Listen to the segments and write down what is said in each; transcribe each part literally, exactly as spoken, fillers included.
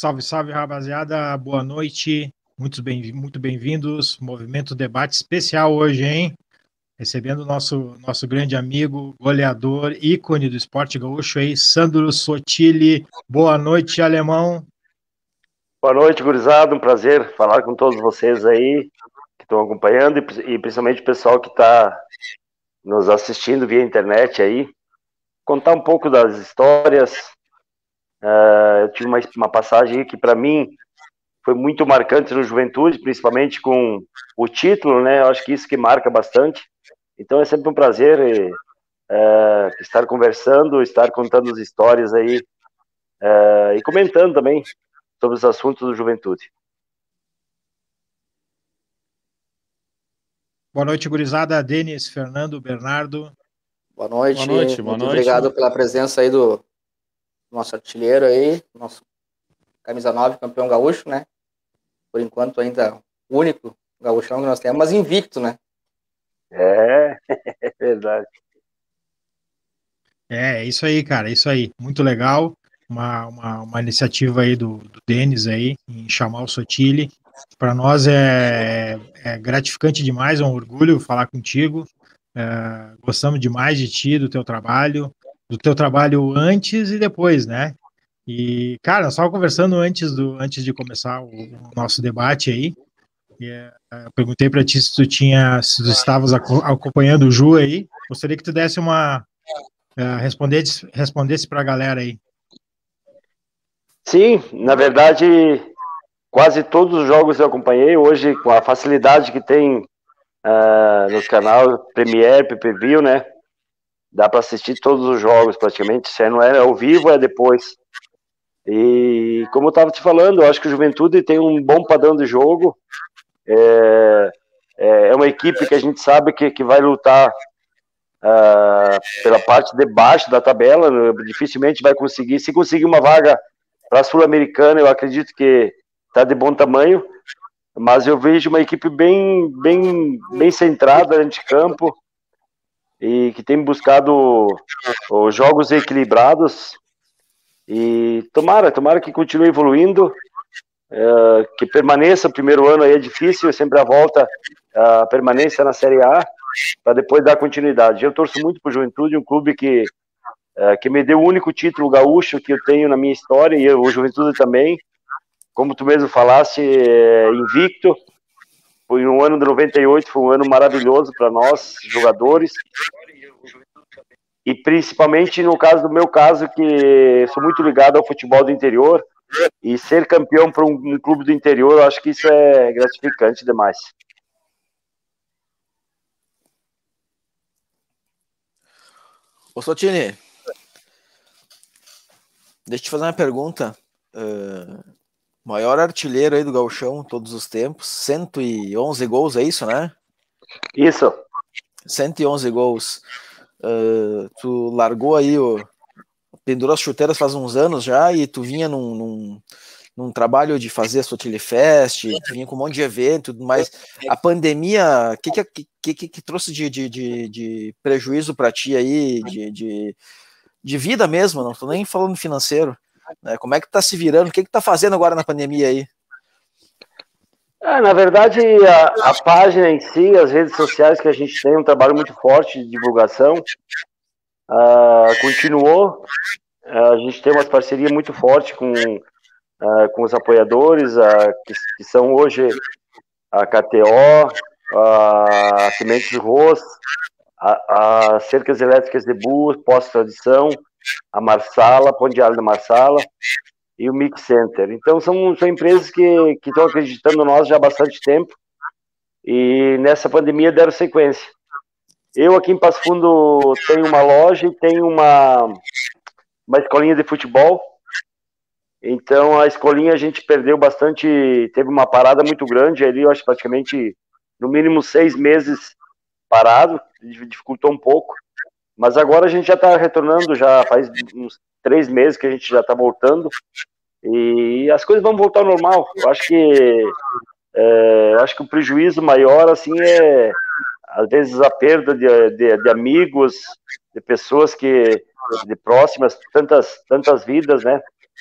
Salve, salve, rapaziada. Boa noite. Muito bem, muito bem-vindos. Movimento Debate especial hoje, hein? Recebendo o nosso, nosso grande amigo, goleador, ícone do esporte gaúcho aí, Sandro Sotile. Boa noite, alemão. Boa noite, gurizada. Um prazer falar com todos vocês aí que estão acompanhando e, e principalmente o pessoal que está nos assistindo via internet aí. Contar um pouco das histórias. Uh, eu tive uma, uma passagem que para mim foi muito marcante no Juventude, principalmente com o título, né? Eu acho que isso que marca bastante. Então é sempre um prazer uh, estar conversando, estar contando as histórias aí uh, e comentando também sobre os assuntos do Juventude. Boa noite, gurizada. Denis, Fernando, Bernardo. Boa noite. Boa noite, Muito boa noite. Obrigado pela presença aí do nosso artilheiro aí, nosso camisa nove, campeão gaúcho, né? Por enquanto ainda o único gaúchão que nós temos, mas invicto, né? É, é verdade. É, é isso aí, cara, é isso aí. Muito legal. Uma, uma, uma iniciativa aí do, do Denis aí, em chamar o Sotile. Para nós é, é gratificante demais, é um orgulho falar contigo. É, gostamos demais de ti, do teu trabalho, do teu trabalho antes e depois, né? E, cara, nós estávamos conversando antes, do, antes de começar o, o nosso debate aí. E, é, eu perguntei para ti se tu tinha, se tu estavas acompanhando o Ju aí. Gostaria que tu desse uma uh, respondesse, respondesse para a galera aí. Sim, na verdade, quase todos os jogos eu acompanhei. Hoje, com a facilidade que tem uh, nos canais Premiere, P P V, né? Dá para assistir todos os jogos praticamente. Se não é ao vivo, é depois. E como eu estava te falando, eu acho que o Juventude tem um bom padrão de jogo. É, é uma equipe que a gente sabe que, que vai lutar uh, pela parte de baixo da tabela. Dificilmente vai conseguir. Se conseguir uma vaga para a Sul-Americana, eu acredito que está de bom tamanho. Mas eu vejo uma equipe bem, bem, bem centrada dentro de campo e que tem buscado os jogos equilibrados. E tomara, tomara que continue evoluindo, é, que permaneça. O primeiro ano aí é difícil, sempre a volta, a permanência na Série A, para depois dar continuidade. Eu torço muito para o Juventude, um clube que, é, que me deu o único título gaúcho que eu tenho na minha história, e eu, o Juventude também, como tu mesmo falaste, é, invicto. Foi um ano de noventa e oito, foi um ano maravilhoso para nós, jogadores. E principalmente no caso do meu caso, que sou muito ligado ao futebol do interior, e ser campeão para um, um clube do interior, eu acho que isso é gratificante demais. Ô Sotile, deixa eu te fazer uma pergunta. Uh, maior artilheiro aí do Gauchão, todos os tempos, cento e onze gols, é isso, né? Isso. cento e onze gols. Uh, tu largou aí, o, pendurou as chuteiras faz uns anos já, e tu vinha num, num, num trabalho de fazer a Sotile Fest, tu vinha com um monte de evento e tudo mais. A pandemia, o que que, que, que, que trouxe de, de, de, de prejuízo para ti aí, de, de, de vida mesmo, não tô nem falando financeiro, né? Como é que tá se virando, o que que tá fazendo agora na pandemia aí? É, na verdade, a, a página em si, as redes sociais, que a gente tem um trabalho muito forte de divulgação, uh, continuou. Uh, a gente tem uma parceria muito forte com, uh, com os apoiadores, uh, que, que são hoje a K T O, a Sementes Ros, a, a Cercas Elétricas de Bus, Pós-Tradição, a Marsala, Pão de Alho da Marsala e o Mix Center. Então são, são empresas que, que estão acreditando em nós já há bastante tempo, e nessa pandemia deram sequência. Eu aqui em Passo Fundo tenho uma loja e tenho uma, uma escolinha de futebol. Então a escolinha a gente perdeu bastante, teve uma parada muito grande ali, eu acho praticamente no mínimo seis meses parado, dificultou um pouco. Mas agora a gente já está retornando, já faz uns três meses que a gente já está voltando, e as coisas vão voltar ao normal. Eu acho que é, eu acho que o prejuízo maior assim é às vezes a perda de, de, de amigos, de pessoas que de próximas, tantas tantas vidas, né?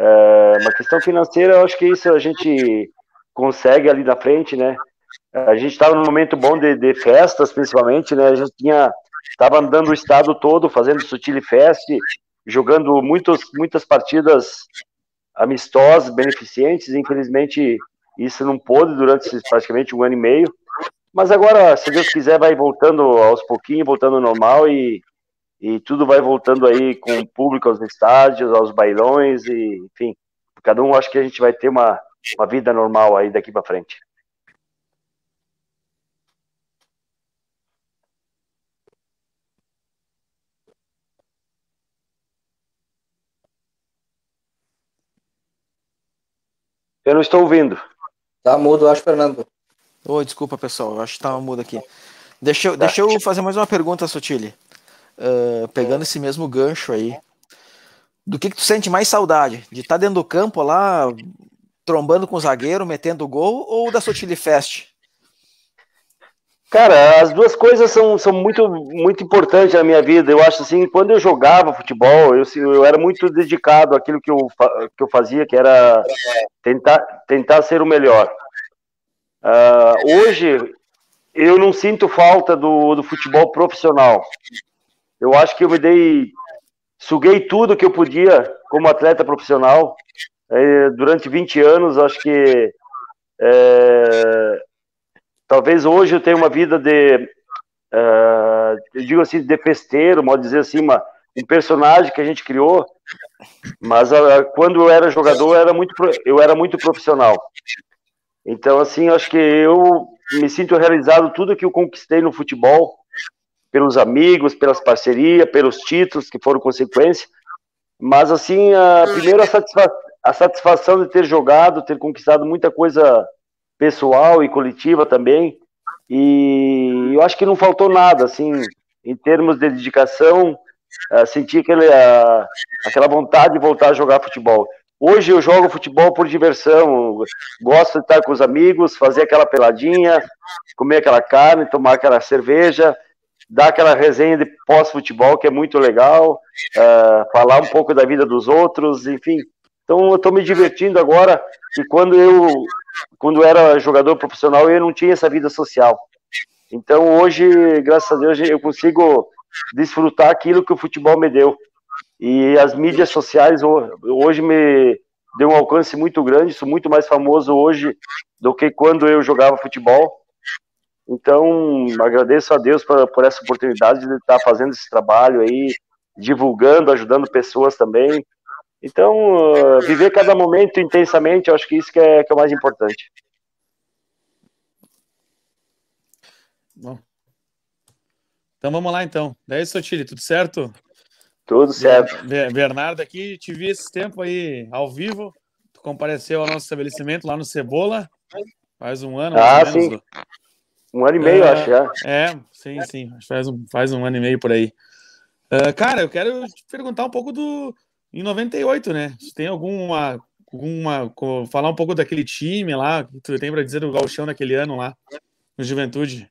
É, uma questão financeira, eu acho que isso a gente consegue ali na frente, né? A gente estava num momento bom de, de festas, principalmente, né? A gente tinha, estava andando o estado todo, fazendo Sotile Fest, jogando muitos, muitas partidas amistosas, beneficentes. Infelizmente, isso não pôde durante praticamente um ano e meio. Mas agora, se Deus quiser, vai voltando aos pouquinhos, voltando ao normal e, e tudo vai voltando aí com o público aos estádios, aos bailões, e, enfim, cada um acho que a gente vai ter uma, uma vida normal aí daqui para frente. Eu não estou ouvindo. Tá mudo, eu acho, Fernando. Oi, desculpa, pessoal, eu acho que estava mudo aqui. Deixa eu, tá. deixa eu fazer mais uma pergunta, Sotile. Uh, pegando esse mesmo gancho aí. Do que, que tu sente mais saudade? De estar dentro do campo lá, trombando com o zagueiro, metendo gol, ou da Sotile Fest? Cara, as duas coisas são, são muito, muito importantes na minha vida. Eu acho assim, quando eu jogava futebol, eu, eu era muito dedicado àquilo que eu, que eu fazia, que era tentar, tentar ser o melhor. Uh, hoje, eu não sinto falta do, do futebol profissional. Eu acho que eu me dei, suguei tudo que eu podia como atleta profissional. É, durante vinte anos, acho que é, talvez hoje eu tenha uma vida de, uh, eu digo assim, de festeiro, modo dizer assim, uma, um personagem que a gente criou, mas uh, quando eu era jogador, eu era muito, eu era muito profissional. Então, assim, acho que eu me sinto realizado tudo que eu conquistei no futebol, pelos amigos, pelas parcerias, pelos títulos que foram consequência, mas, assim, a, primeiro a, satisfa a satisfação de ter jogado, ter conquistado muita coisa pessoal e coletiva também, e eu acho que não faltou nada, assim, em termos de dedicação, uh, senti aquele, uh, aquela vontade de voltar a jogar futebol. Hoje eu jogo futebol por diversão, gosto de estar com os amigos, fazer aquela peladinha, comer aquela carne, tomar aquela cerveja, dar aquela resenha de pós-futebol, que é muito legal, uh, falar um pouco da vida dos outros, enfim. Então eu estou me divertindo agora, e quando eu quando era jogador profissional eu não tinha essa vida social. Então hoje, graças a Deus, eu consigo desfrutar aquilo que o futebol me deu. E as mídias sociais hoje me deu um alcance muito grande, sou muito mais famoso hoje do que quando eu jogava futebol. Então, agradeço a Deus por, por essa oportunidade de estar fazendo esse trabalho aí, divulgando, ajudando pessoas também. Então, uh, viver cada momento intensamente, eu acho que isso que é, que é o mais importante. Bom. Então vamos lá, então. Daí, Sotile, tudo certo? Tudo certo. Bernardo aqui, te vi esse tempo aí ao vivo, tu compareceu ao nosso estabelecimento lá no Cebola, faz um ano, ah, mais ou menos. Sim. Um ano e meio, uh, acho já. É, sim, sim, faz um, faz um ano e meio por aí. Uh, cara, eu quero te perguntar um pouco do... Em noventa e oito, né? Você tem alguma... alguma falar um pouco daquele time lá, que tu tem para dizer do Gauchão naquele ano lá, no Juventude?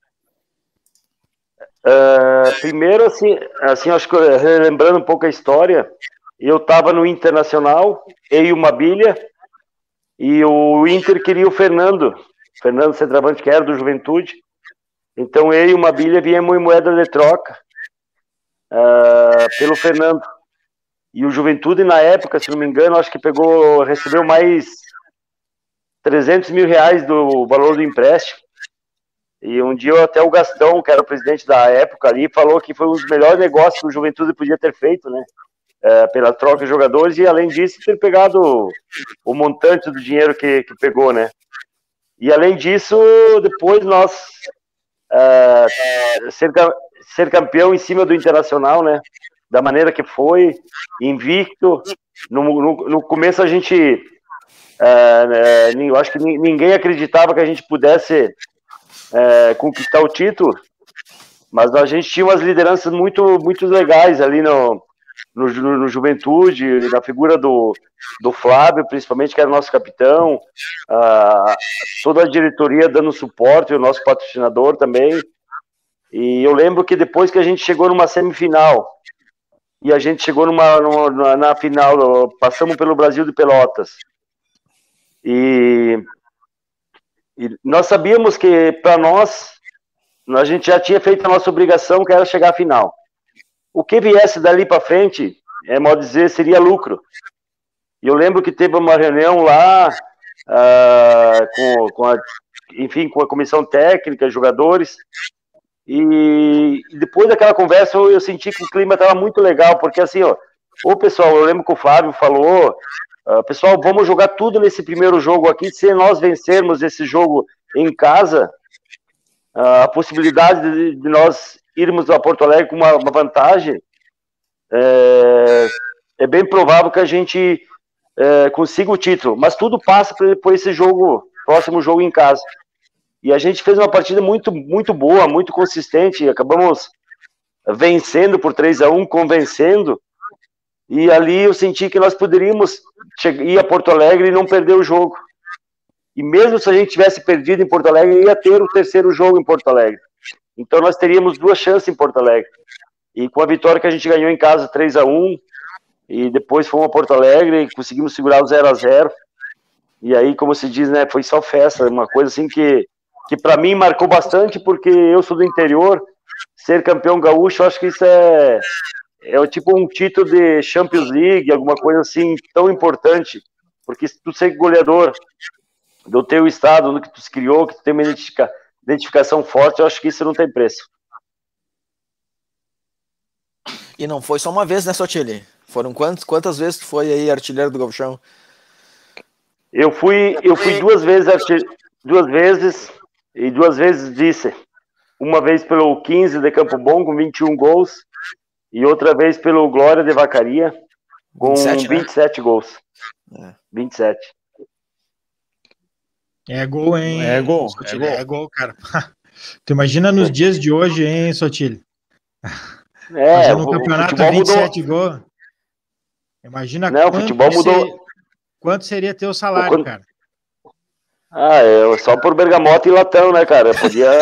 Uh, primeiro, assim, assim, acho que lembrando um pouco a história, eu estava no Internacional, eu e o Mabilha, e o Inter queria o Fernando, Fernando centroavante, que era do Juventude. Então eu e o Mabilha viemos em moeda de troca uh, pelo Fernando. E o Juventude, na época, se não me engano, acho que pegou, recebeu mais trezentos mil reais do valor do empréstimo. E um dia até o Gastão, que era o presidente da época ali, falou que foi um dos melhores negócios que o Juventude podia ter feito, né? É, pela troca de jogadores, e além disso, ter pegado o, o montante do dinheiro que, que pegou, né? E além disso, depois nós é, ser, ser campeão em cima do Internacional, né? Da maneira que foi, invicto. No, no, no começo a gente, é, eu acho que ninguém acreditava que a gente pudesse É, conquistar o título, mas a gente tinha umas lideranças muito, muito legais ali no, no, no Juventude, na figura do, do Flávio, principalmente, que era o nosso capitão, a, toda a diretoria dando suporte, o nosso patrocinador também. E eu lembro que depois que a gente chegou numa semifinal, e a gente chegou numa, numa na final, passamos pelo Brasil de Pelotas. E, e nós sabíamos que, para nós, a gente já tinha feito a nossa obrigação, que era chegar à final. O que viesse dali para frente, é mal dizer, seria lucro. E eu lembro que teve uma reunião lá, uh, com, com a, enfim, com a comissão técnica, jogadores, e depois daquela conversa eu, eu senti que o clima estava muito legal, porque assim, ó, ô pessoal, eu lembro que o Flávio falou, uh, pessoal, vamos jogar tudo nesse primeiro jogo aqui, se nós vencermos esse jogo em casa, uh, a possibilidade de, de nós irmos a Porto Alegre com uma, uma vantagem, é, é bem provável que a gente É, consiga o título, mas tudo passa por, por esse jogo, próximo jogo em casa. E a gente fez uma partida muito, muito boa, muito consistente, acabamos vencendo por três a um, convencendo, e ali eu senti que nós poderíamos ir a Porto Alegre e não perder o jogo. E mesmo se a gente tivesse perdido em Porto Alegre, ia ter o terceiro jogo em Porto Alegre. Então nós teríamos duas chances em Porto Alegre. E com a vitória que a gente ganhou em casa, três a um, e depois fomos a Porto Alegre e conseguimos segurar o zero a zero. E aí, como se diz, né, foi só festa, uma coisa assim que, que para mim marcou bastante, porque eu sou do interior, ser campeão gaúcho, eu acho que isso é, é tipo um título de Champions League, alguma coisa assim tão importante, porque se tu ser goleador do teu estado, do que tu se criou, que tu tem uma identifica, identificação forte, eu acho que isso não tem preço. E não foi só uma vez, né, Sotile? Foram quantos, quantas vezes tu foi aí artilheiro do Gauchão? Eu fui, eu fui duas vezes artilheiro, duas vezes e duas vezes vice. Uma vez pelo quinze de Campo Bom com vinte e um gols e outra vez pelo Glória de Vacaria com vinte e sete, vinte e sete, né? Gols. É. vinte e sete. É gol, hein? É gol, é gol, é gol, cara. Tu imagina nos dias de hoje, hein, Sotile? É, fazendo um campeonato vinte e sete gols. Imagina não, o futebol mudou. Seria, quanto seria teu salário, quando... cara? Ah, é só por bergamota e latão, né, cara? Podia.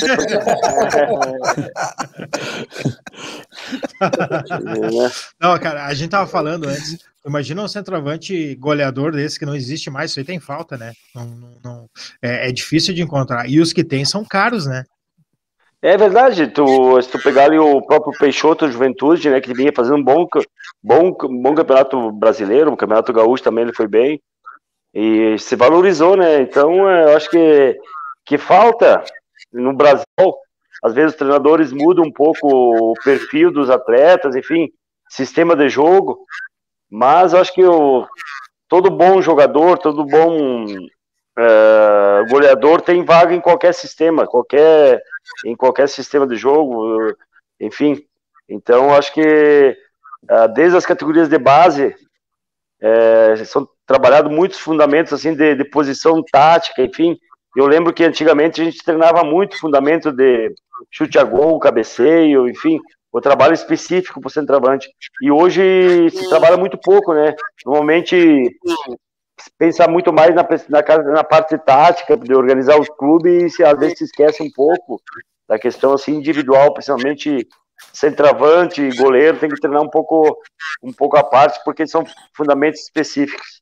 Não, cara, a gente tava falando antes. Imagina um centroavante goleador desse que não existe mais. Isso aí tem falta, né? Não, não, não... É, é difícil de encontrar. E os que tem são caros, né? É verdade, tu, se tu pegar ali o próprio Peixoto Juventude, né, que vinha fazendo um bom, bom, bom campeonato brasileiro, o campeonato gaúcho também ele foi bem, e se valorizou, né, então eu acho que, que falta no Brasil, às vezes os treinadores mudam um pouco o perfil dos atletas, enfim, sistema de jogo, mas eu acho que o, todo bom jogador, todo bom uh, goleador tem vaga em qualquer sistema, qualquer... em qualquer sistema de jogo, enfim. Então, acho que desde as categorias de base é, são trabalhados muitos fundamentos assim de, de posição tática, enfim. Eu lembro que antigamente a gente treinava muito fundamento de chute a gol, cabeceio, enfim, o trabalho específico para o centroavante. E hoje se trabalha muito pouco, né? Normalmente pensa muito mais na, na, na parte tática, de organizar os clubes, e às vezes se esquece um pouco da questão assim, individual, principalmente centroavante e goleiro, tem que treinar um pouco, um pouco à parte, porque são fundamentos específicos.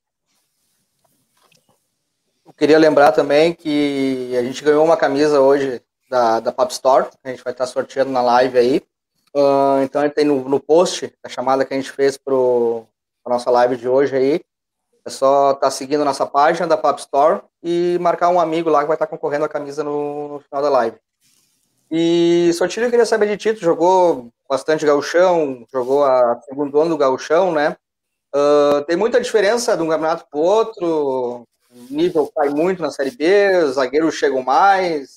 Eu queria lembrar também que a gente ganhou uma camisa hoje da, da Pop Store, a gente vai estar sorteando na live aí. Uh, então tem no, no post, a chamada que a gente fez para a nossa live de hoje aí. É só estar tá seguindo a nossa página da Pop Store e marcar um amigo lá que vai estar tá concorrendo a camisa no, no final da live. E Sotile, eu queria saber de ti, tu jogou bastante gauchão, jogou a segundo ano do gauchão, né? Uh, tem muita diferença de um campeonato para o outro, o nível cai muito na Série B, os zagueiros chegam mais.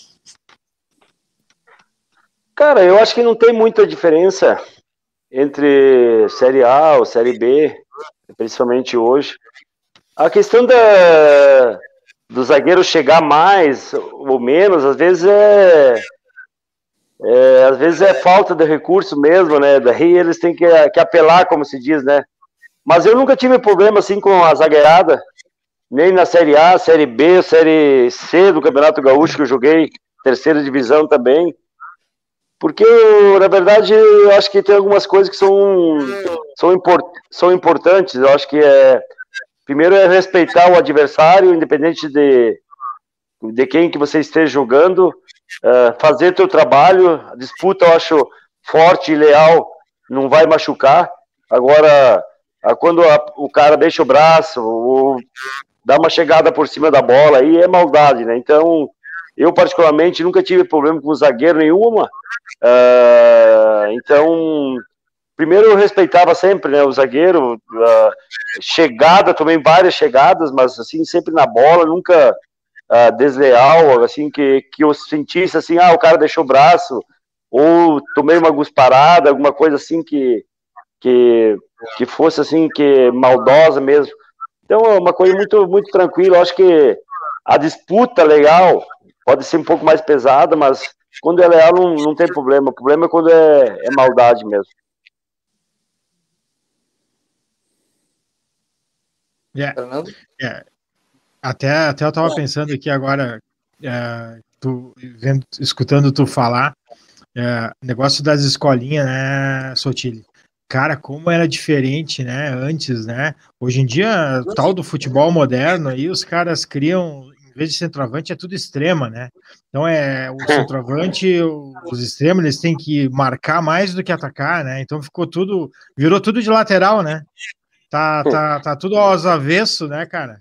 Cara, eu acho que não tem muita diferença entre Série A ou Série B, principalmente hoje. A questão da, do zagueiro chegar mais ou menos, às vezes é, é às vezes é falta de recurso mesmo, né? Daí eles têm que, que apelar, como se diz, né? Mas eu nunca tive problema assim com a zagueirada, nem na Série A, Série B, Série C do Campeonato Gaúcho, que eu joguei terceira divisão também. Porque, eu, na verdade, eu acho que tem algumas coisas que são, são, import, são importantes. Eu acho que é, primeiro é respeitar o adversário, independente de, de quem que você esteja jogando, uh, fazer teu trabalho. A disputa, eu acho, forte e leal, não vai machucar. Agora, quando a, o cara deixa o braço, ou dá uma chegada por cima da bola, aí é maldade, né? Então, eu particularmente nunca tive problema com o zagueiro nenhuma. Uh, então, primeiro eu respeitava sempre, né, o zagueiro, uh, chegada, tomei várias chegadas, mas assim, sempre na bola, nunca uh, desleal, assim, que, que eu sentisse assim, ah, o cara deixou o braço, ou tomei uma gusparada, alguma coisa assim que, que, que fosse assim, que maldosa mesmo. Então, é uma coisa muito, muito tranquila. Eu acho que a disputa legal pode ser um pouco mais pesada, mas quando é leal não, não tem problema. O problema é quando é, é maldade mesmo. Yeah. Yeah. Até, até eu estava pensando aqui agora, é, tu, vendo, escutando tu falar, é, negócio das escolinhas, né, Sotile? Cara, como era diferente, né, antes, né? Hoje em dia, tal do futebol moderno, aí os caras criam, em vez de centroavante, é tudo extrema, né? Então é o centroavante, os extremos, eles têm que marcar mais do que atacar, né? Então ficou tudo, virou tudo de lateral, né? Tá, tá, tá tudo aos avessos, né, cara?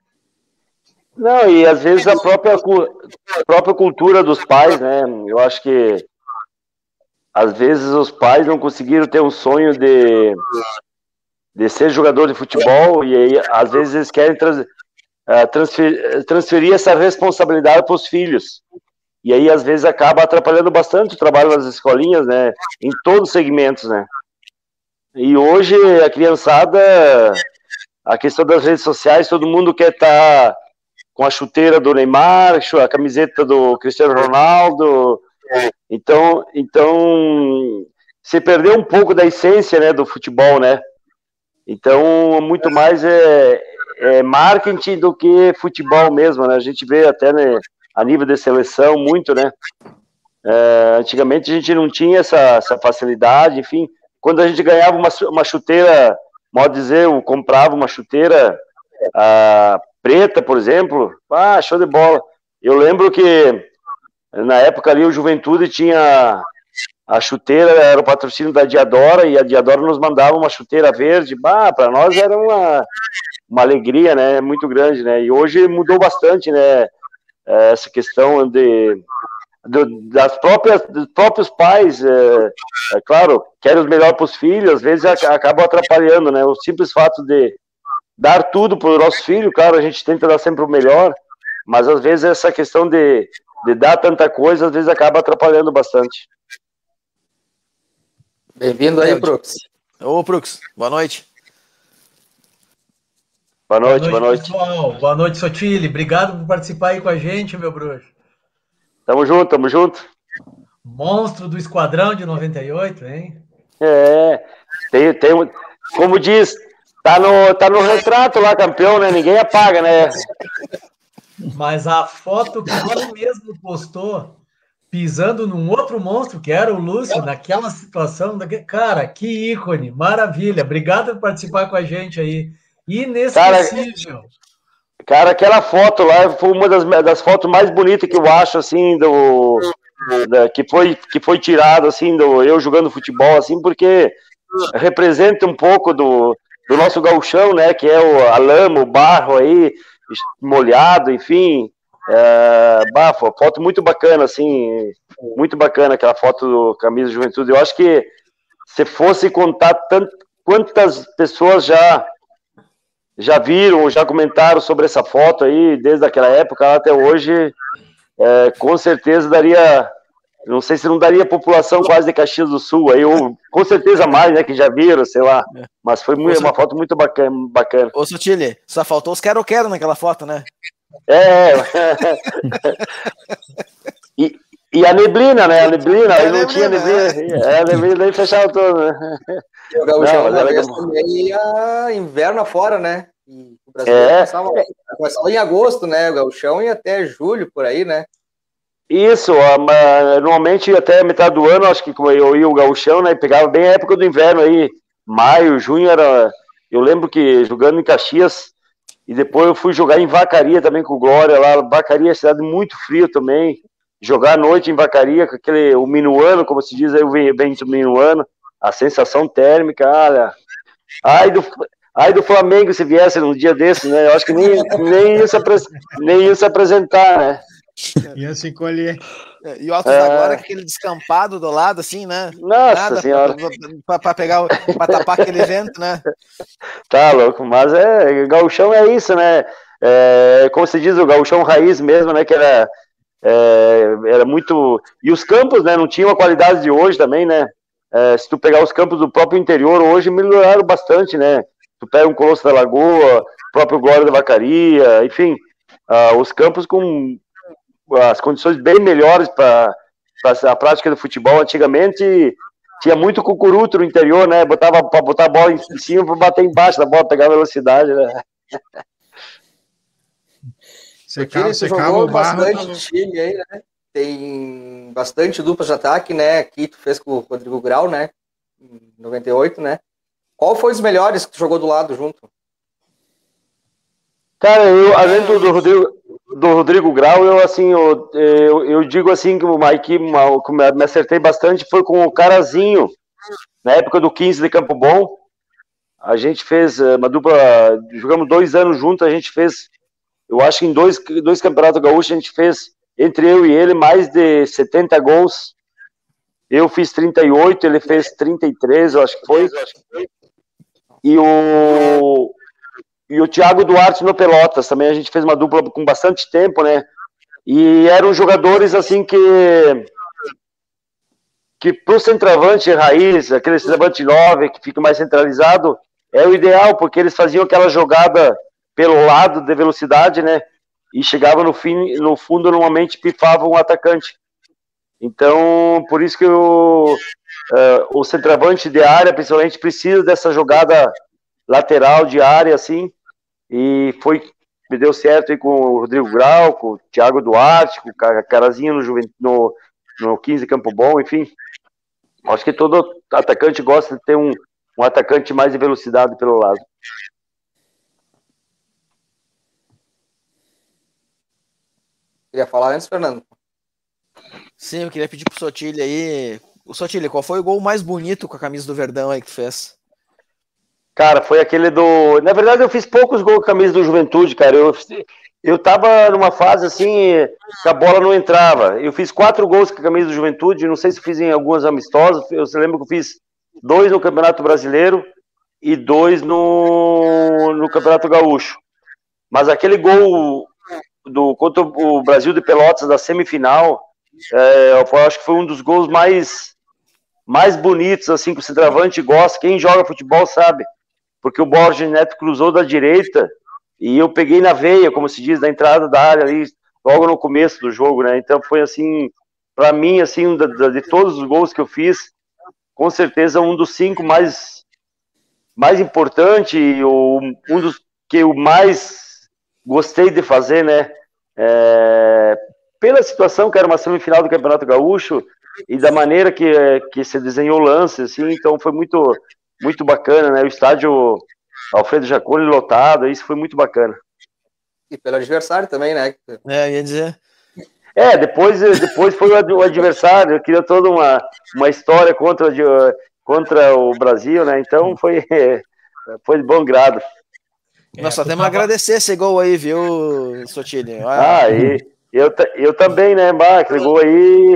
Não, e às vezes a própria, a própria cultura dos pais, né? Eu acho que às vezes os pais não conseguiram ter um sonho de, de ser jogador de futebol, e aí às vezes eles querem trans, transferir, transferir essa responsabilidade para os filhos. E aí às vezes acaba atrapalhando bastante o trabalho nas escolinhas, né? Em todos os segmentos, né? E hoje a criançada, a questão das redes sociais, todo mundo quer estar com a chuteira do Neymar, a camiseta do Cristiano Ronaldo. Então, então você perdeu um pouco da essência, né, do futebol, né? Então, muito mais é, é marketing do que futebol mesmo, né? A gente vê até, né, a nível de seleção muito, né? É, antigamente a gente não tinha essa, essa facilidade, enfim. Quando a gente ganhava uma, uma chuteira, modo dizer, eu comprava uma chuteira a, preta, por exemplo, ah, show de bola. Eu lembro que na época ali o Juventude tinha a chuteira, era o patrocínio da Diadora, e a Diadora nos mandava uma chuteira verde. Bah, para nós era uma, uma alegria, né, muito grande, né, e hoje mudou bastante, né, essa questão de, de das próprias, dos próprios pais, é, é claro, querem o melhor para os filhos, às vezes acabam atrapalhando, né, o simples fato de dar tudo para o nosso filho, claro, a gente tenta dar sempre o melhor, mas às vezes essa questão de, de dar tanta coisa, às vezes acaba atrapalhando bastante. Bem-vindo aí, Prux. Ô, Prux, boa noite. Boa noite, boa noite. Boa noite, pessoal. Boa noite, Sotile. Obrigado por participar aí com a gente, meu bruxo. Tamo junto, tamo junto. Monstro do Esquadrão de noventa e oito, hein? É, tem, tem, como diz, tá no, tá no retrato lá, campeão, né? Ninguém apaga, né? Mas a foto que ele mesmo postou, pisando num outro monstro, que era o Lúcio, naquela situação, cara, que ícone, maravilha. Obrigado por participar com a gente aí. Inesquecível. Cara, cara, aquela foto lá foi uma das, das fotos mais bonitas que eu acho, assim, do, da, que, foi, que foi tirado, assim, do eu jogando futebol, assim, porque representa um pouco do, do nosso gauchão, né, que é o, a lama, o barro aí, molhado, enfim, é, bah, foto muito bacana, assim, muito bacana aquela foto do Camisa de Juventude. Eu acho que se fosse contar tanto, quantas pessoas já já viram, já comentaram sobre essa foto aí, desde aquela época até hoje, é, com certeza daria, não sei se não daria população quase de Caxias do Sul, aí, ou, com certeza mais, né, que já viram, sei lá, mas foi muito, uma foto muito bacana. bacana. Ô, Sotile, só faltou os quero-quero naquela foto, né? É, e, e a neblina, né, a neblina, aí não tinha neblina, é, a neblina aí fechava todo, né. O Gaúchão uma vez também ia inverno afora, né? E o Brasil é. passava, começava em agosto, né? O Gaúchão ia até julho, por aí, né? Isso, a- ma- normalmente até a metade do ano, acho que como eu ia o gauchão, né, pegava bem a época do inverno aí, maio, junho era, eu lembro que jogando em Caxias, e depois eu fui jogar em Vacaria também com o Glória lá, Vacaria é cidade muito frio também, jogar à noite em Vacaria com aquele, o minuano, como se diz aí, o ve- vento minuano, a sensação térmica, olha, ai do, ai do Flamengo se viesse num dia desses, né, eu acho que nem, nem, ia, se apres- nem ia se apresentar, né. Ia se encolher. É, E o Altos da Glória É, com aquele descampado do lado, assim, né? nossa Nada senhora. para pegar, para tapar aquele vento, né? Tá louco, mas é, gauchão é isso, né? É, como se diz, o gauchão raiz mesmo, né? Que era, é, era muito. E os campos, né? Não tinham a qualidade de hoje também, né? É, se tu pegar os campos do próprio interior, hoje melhoraram bastante, né? Tu pega um Colosso da Lagoa, o próprio Glória da Vacaria, enfim, ah, os campos com as condições bem melhores para a prática do futebol. Antigamente tinha muito cucuruto no interior, né? Botava para botar a bola em cima para bater embaixo da bola, pegar velocidade, né? Secava, Tu secava jogou o barro. bastante time aí, né? Tem bastante duplas de ataque, né? Aqui tu fez com o Rodrigo Grau, né? Em noventa e oito, né? Qual foi os melhores que tu jogou do lado junto? Cara, eu, além do, do Rodrigo, do Rodrigo Grau, eu assim, eu, eu, eu digo assim que uma equipe, uma, que me acertei bastante foi com o Carazinho, na época do quinze de Campo Bom. A gente fez eh, uma dupla, jogamos dois anos juntos, a gente fez, eu acho que em dois, dois campeonatos gaúchos a gente fez, entre eu e ele, mais de setenta gols. Eu fiz trinta e oito, ele fez trinta e três, eu acho que foi. E o, e o Thiago Duarte no Pelotas também, a gente fez uma dupla com bastante tempo, né? E eram jogadores assim que que pro centroavante raiz, aquele centroavante nove que fica mais centralizado, é o ideal, porque eles faziam aquela jogada pelo lado de velocidade, né? E chegava no fim, no fundo normalmente pifavam um atacante. Então, por isso que o, uh, o centroavante de área, principalmente, precisa dessa jogada lateral de área, assim, e foi, me deu certo aí com o Rodrigo Grau, com o Thiago Duarte, com o Carazinho no, no, no quinze Campo Bom, enfim. Acho que todo atacante gosta de ter um, um atacante mais de velocidade pelo lado. Queria falar antes, Fernando? Sim, eu queria pedir pro Sotile aí. O Sotile, qual foi o gol mais bonito com a camisa do Verdão aí que tu fez? Cara, foi aquele do... Na verdade, eu fiz poucos gols com a camisa do Juventude, cara. Eu, eu tava numa fase assim que a bola não entrava. Eu fiz quatro gols com a camisa do Juventude. Não sei se fiz em algumas amistosas. Eu lembro que eu fiz dois no Campeonato Brasileiro e dois no, no Campeonato Gaúcho. Mas aquele gol do, contra o Brasil de Pelotas da semifinal, é, eu acho que foi um dos gols mais, mais bonitos, assim, que o centroavante gosta. Quem joga futebol sabe. Porque o Borges Neto cruzou da direita e eu peguei na veia, como se diz, na entrada da área ali, logo no começo do jogo, né? Então foi assim, para mim, assim, de, de todos os gols que eu fiz, com certeza um dos cinco mais, mais importante, ou um dos que eu mais gostei de fazer, né? É, pela situação que era uma semifinal do Campeonato Gaúcho e da maneira que, que se desenhou o lance, assim, então foi muito muito bacana, né? O estádio Alfredo Jaconi lotado, isso foi muito bacana. E pelo adversário também, né? É, eu ia dizer. É, depois, depois foi o adversário, criou toda uma, uma história contra, contra o Brasil, né? Então foi, foi de bom grado. Nós só temos a agradecer esse gol aí, viu, Sotile? Ah, e eu, eu também, né, bah, aquele gol aí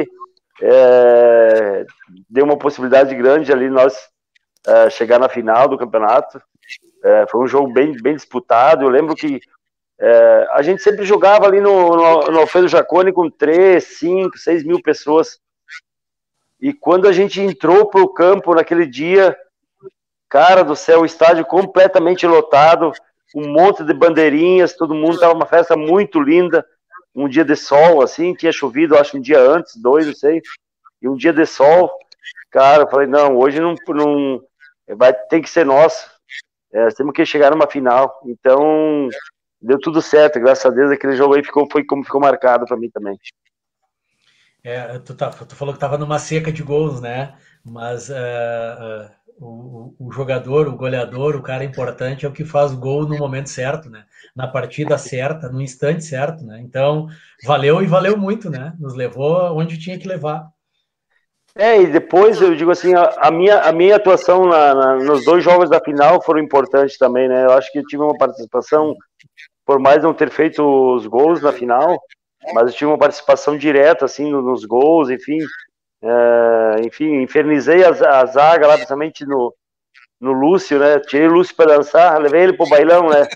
é, deu uma possibilidade grande ali nós Uh, chegar na final do campeonato. Uh, foi um jogo bem, bem disputado. Eu lembro que uh, a gente sempre jogava ali no, no, no Alfredo Jaconi com três, cinco, seis mil pessoas. E quando a gente entrou pro campo naquele dia, cara do céu, o estádio completamente lotado, um monte de bandeirinhas, todo mundo, tava uma festa muito linda, um dia de sol, assim, tinha chovido, acho um dia antes, dois, não sei, e um dia de sol. Cara, eu falei, não, hoje não, não vai ter que ser nosso. É, temos que chegar numa final. Então, deu tudo certo, graças a Deus, aquele jogo aí ficou, foi como ficou marcado para mim também. É, tu, tá, tu falou que estava numa seca de gols, né? Mas uh, uh, o, o jogador, o goleador, o cara importante é o que faz o gol no momento certo, né? Na partida certa, no instante certo, né? Então, valeu e valeu muito, né? Nos levou onde tinha que levar. É, e depois eu digo assim, a, a minha, a minha atuação na, na, nos dois jogos da final foram importantes também, né? Eu acho que eu tive uma participação, por mais não ter feito os gols na final, mas eu tive uma participação direta, assim, nos gols, enfim. É, enfim, infernizei a, a zaga lá, principalmente no, no Lúcio, né? Tirei o Lúcio para dançar, levei ele pro bailão, né?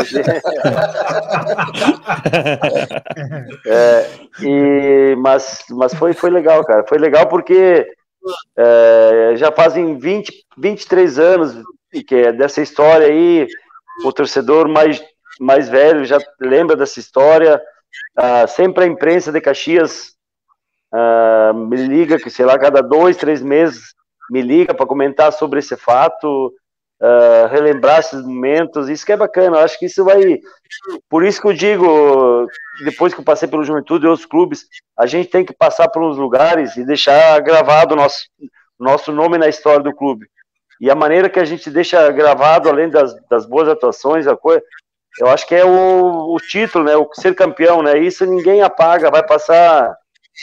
é, e, mas mas foi, foi legal, cara. Foi legal porque é, já fazem vinte, vinte e três anos que é dessa história aí. O torcedor mais, mais velho já lembra dessa história. Ah, sempre a imprensa de Caxias ah, me liga, que sei lá, cada dois, três meses me liga para comentar sobre esse fato, uh, relembrar esses momentos, isso que é bacana, eu acho que isso vai, por isso que eu digo, depois que eu passei pelo Juventude e outros clubes, a gente tem que passar por uns lugares e deixar gravado o nosso, nosso nome na história do clube, e a maneira que a gente deixa gravado, além das, das boas atuações, a coisa, eu acho que é o, o título, né, o ser campeão, né, isso ninguém apaga, vai passar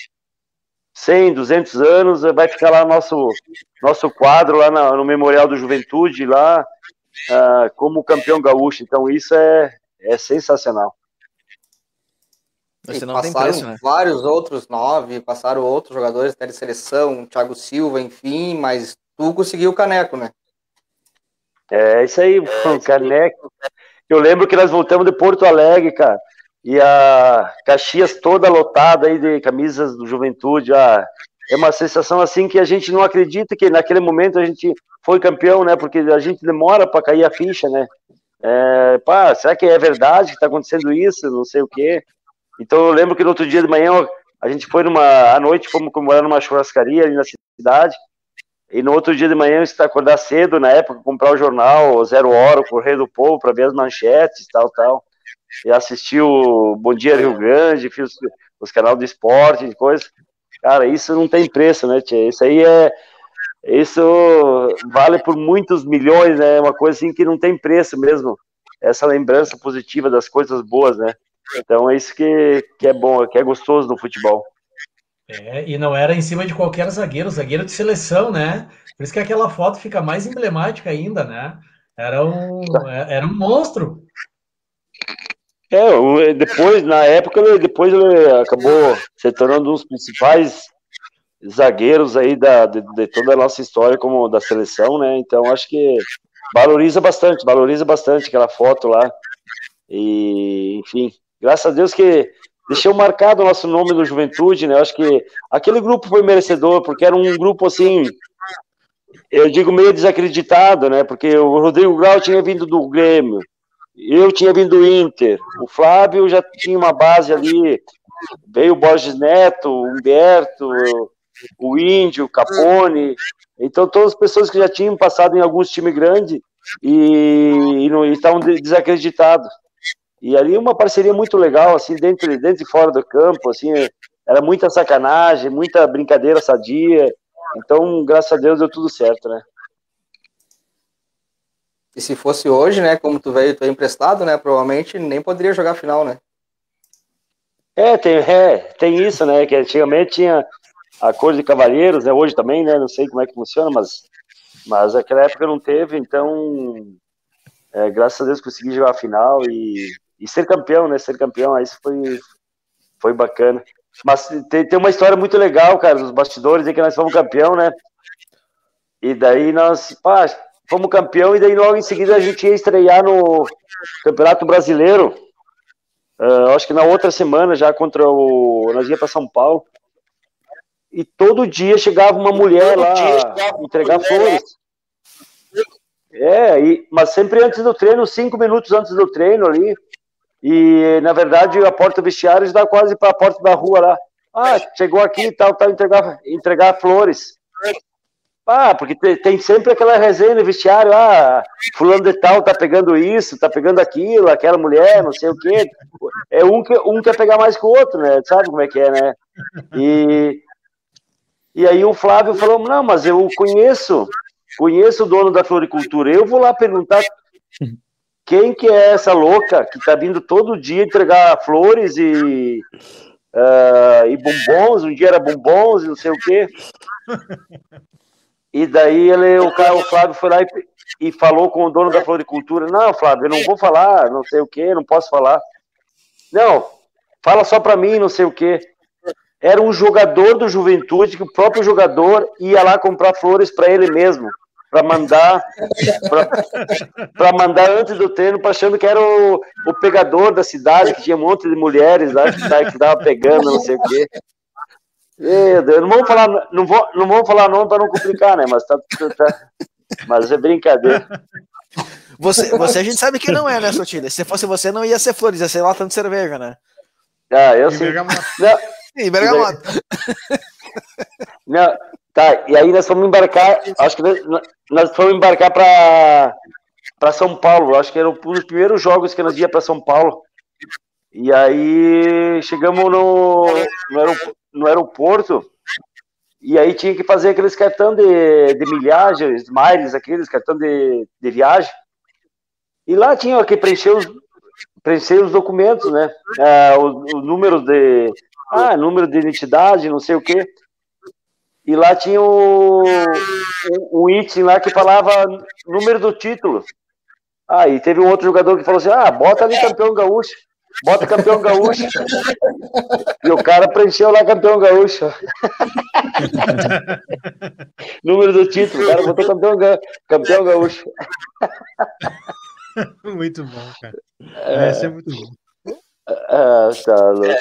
cem, duzentos anos, vai ficar lá nosso, nosso quadro lá na, no Memorial do Juventude, lá uh, como campeão gaúcho. Então isso é, é sensacional. Você não passaram tem preço, né? Vários outros nove, passaram outros jogadores até de seleção, Thiago Silva, enfim, mas tu conseguiu o caneco, né? É isso aí, o caneco. Eu lembro que nós voltamos de Porto Alegre, cara, e a Caxias toda lotada aí de camisas do Juventude, ah, é uma sensação assim que a gente não acredita que naquele momento a gente foi campeão, né, porque a gente demora para cair a ficha, né, é, pá, será que é verdade que está acontecendo isso, não sei o quê, então eu lembro que no outro dia de manhã a gente foi numa, à noite fomos comemorar numa churrascaria ali na cidade, e no outro dia de manhã eu acordar cedo, na época, comprar o jornal Zero Hora, o Correio do Povo, para ver as manchetes, tal, tal, e assisti o Bom Dia Rio Grande, fiz os, os canais do esporte e coisa. Cara, isso não tem preço, né, tia? Isso aí é... Isso vale por muitos milhões, né? Uma coisa assim que não tem preço mesmo. Essa lembrança positiva das coisas boas, né? Então é isso que, que é bom, que é gostoso no futebol. É, e não era em cima de qualquer zagueiro, zagueiro de seleção, né? Por isso que aquela foto fica mais emblemática ainda, né? Era um, era um monstro. É, depois, na época, ele, depois ele acabou se tornando um dos principais zagueiros aí da, de, de toda a nossa história como da seleção, né? Então acho que valoriza bastante, valoriza bastante aquela foto lá. E, enfim, graças a Deus que deixou marcado o nosso nome no Juventude, né? Acho que aquele grupo foi merecedor, porque era um grupo assim, eu digo meio desacreditado, né? Porque o Rodrigo Grau tinha vindo do Grêmio, eu tinha vindo do Inter, o Flávio já tinha uma base ali, veio o Borges Neto, o Humberto, o Índio, o Capone, então todas as pessoas que já tinham passado em alguns times grandes e, e, não, e estavam desacreditados. E ali uma parceria muito legal, assim, dentro, dentro e fora do campo, assim, era muita sacanagem, muita brincadeira sadia, então, graças a Deus, deu tudo certo, né? E se fosse hoje, né, como tu veio, tu é emprestado, né, provavelmente nem poderia jogar final, né? É, tem, é, tem isso, né, que antigamente tinha a cor de cavalheiros, né, hoje também, né, não sei como é que funciona, mas, mas naquela época não teve, então, é, graças a Deus consegui jogar a final e, e ser campeão, né, ser campeão, isso foi, foi bacana. Mas tem, tem uma história muito legal, cara, dos bastidores, é que nós fomos campeão, né, e daí nós, pá, fomos campeão e daí logo em seguida a gente ia estrear no Campeonato Brasileiro, uh, acho que na outra semana já contra o... nós ia para São Paulo, e todo dia chegava uma mulher lá entregar flores. É, e, mas sempre antes do treino, cinco minutos antes do treino ali, e na verdade a porta do vestiário dá quase para a porta da rua lá. Ah, chegou aqui e tal, tal, entregar, entregar flores. Ah, porque tem, tem sempre aquela resenha no vestiário, ah, fulano de tal tá pegando isso, tá pegando aquilo, aquela mulher, não sei o quê. É um que um quer pegar mais que o outro, né? Sabe como é que é, né? E, e aí o Flávio falou, não, mas eu conheço, conheço o dono da floricultura, eu vou lá perguntar quem que é essa louca que tá vindo todo dia entregar flores e, uh, e bombons, um dia era bombons e não sei o quê. E daí ele, o, cara, o Flávio foi lá e, e falou com o dono da floricultura, não, Flávio, eu não vou falar, não sei o quê, não posso falar. Não, fala só pra mim, não sei o quê. Era um jogador do Juventude, que o próprio jogador ia lá comprar flores para ele mesmo, para mandar para mandar antes do treino, achando que era o, o pegador da cidade, que tinha um monte de mulheres lá que estava pegando, não sei o quê. Meu Deus, não vamos falar, não vou, não vou falar nome para não complicar, né? Mas, tá, tá, mas é brincadeira. Você, você a gente sabe que não é, né, Sotile? Se fosse você, não ia ser flores, ia ser latão de cerveja, né? Ah, eu sei. Não, Sim, Bergamota. Não, tá, e aí nós fomos embarcar, acho que nós, nós fomos embarcar para para São Paulo, acho que era um dos primeiros jogos que nós ia para São Paulo. E aí chegamos no, no, aeroporto, no aeroporto, e aí tinha que fazer aqueles cartão de, de milhagem, miles, aqueles cartão de, de viagem. E lá tinha que preencher os, preencher os documentos, né? Ah, os, os números de. Ah, número de identidade, não sei o quê. E lá tinha um, um, um item lá que falava número do título. Ah, e teve um outro jogador que falou assim: ah, bota ali campeão gaúcho. Bota campeão gaúcho. E o cara preencheu lá campeão gaúcho. Número do título, o cara botou campeão, ga... campeão gaúcho. Muito bom, cara. É, esse é muito bom. Ah, tá louco.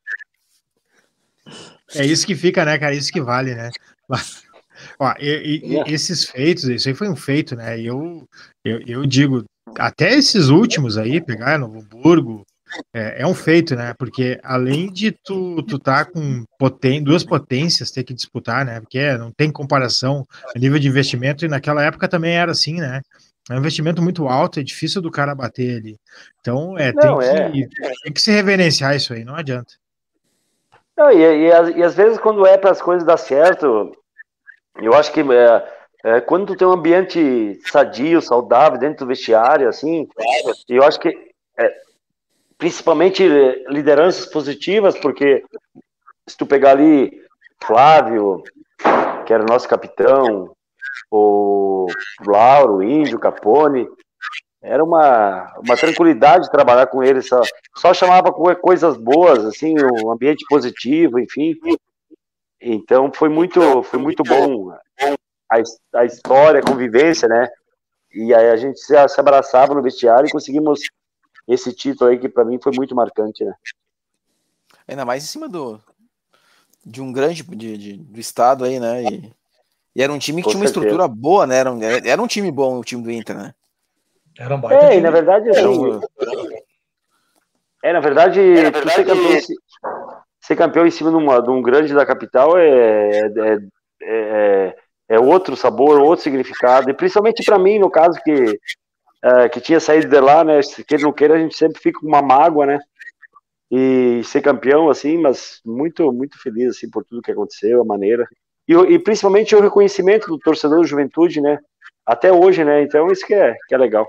É isso que fica, né, cara? Isso que vale, né? Ó, e, e, esses feitos, isso aí foi um feito, né? E eu, eu, eu digo, até esses últimos aí, pegar Novo Hamburgo, é, é um feito, né? Porque além de tu, tu tá com poten duas potências ter que disputar, né? Porque não tem comparação a nível de investimento, e naquela época também era assim, né? É um investimento muito alto, é difícil do cara bater ali. Então, é, não, tem, que, é. tem que se reverenciar isso aí, não adianta. Não, e, e, e às vezes quando é para as coisas dar certo, eu acho que é, é, quando tu tem um ambiente sadio, saudável dentro do vestiário, assim, eu acho que é, principalmente lideranças positivas, porque se tu pegar ali Flávio, que era o nosso capitão, o Lauro, o Índio, o Capone, era uma, uma tranquilidade trabalhar com eles, só, só chamava coisas boas, assim, um ambiente positivo, enfim. Então foi muito, foi muito bom a, a história, a convivência, né? E aí a gente se, se abraçava no vestiário e conseguimos esse título aí que para mim foi muito marcante, né? Ainda mais em cima do de um grande de, de, do estado aí, né? E, e era um time que com tinha uma certeza. Estrutura boa, né? Era um, era um time bom, o time do Inter, né? Era um baita é, time. E na verdade, assim, é, na verdade, é, na verdade ser, campeão, ser campeão em cima de, uma, de um grande da capital é, é, é, é outro sabor, outro significado, e principalmente para mim, no caso, que, é, que tinha saído de lá, né, se queira ou não queira, a gente sempre fica com uma mágoa, né, e ser campeão, assim, mas muito, muito feliz, assim, por tudo que aconteceu, a maneira, e, e principalmente o reconhecimento do torcedor da Juventude, né, até hoje, né, então isso que é, que é legal.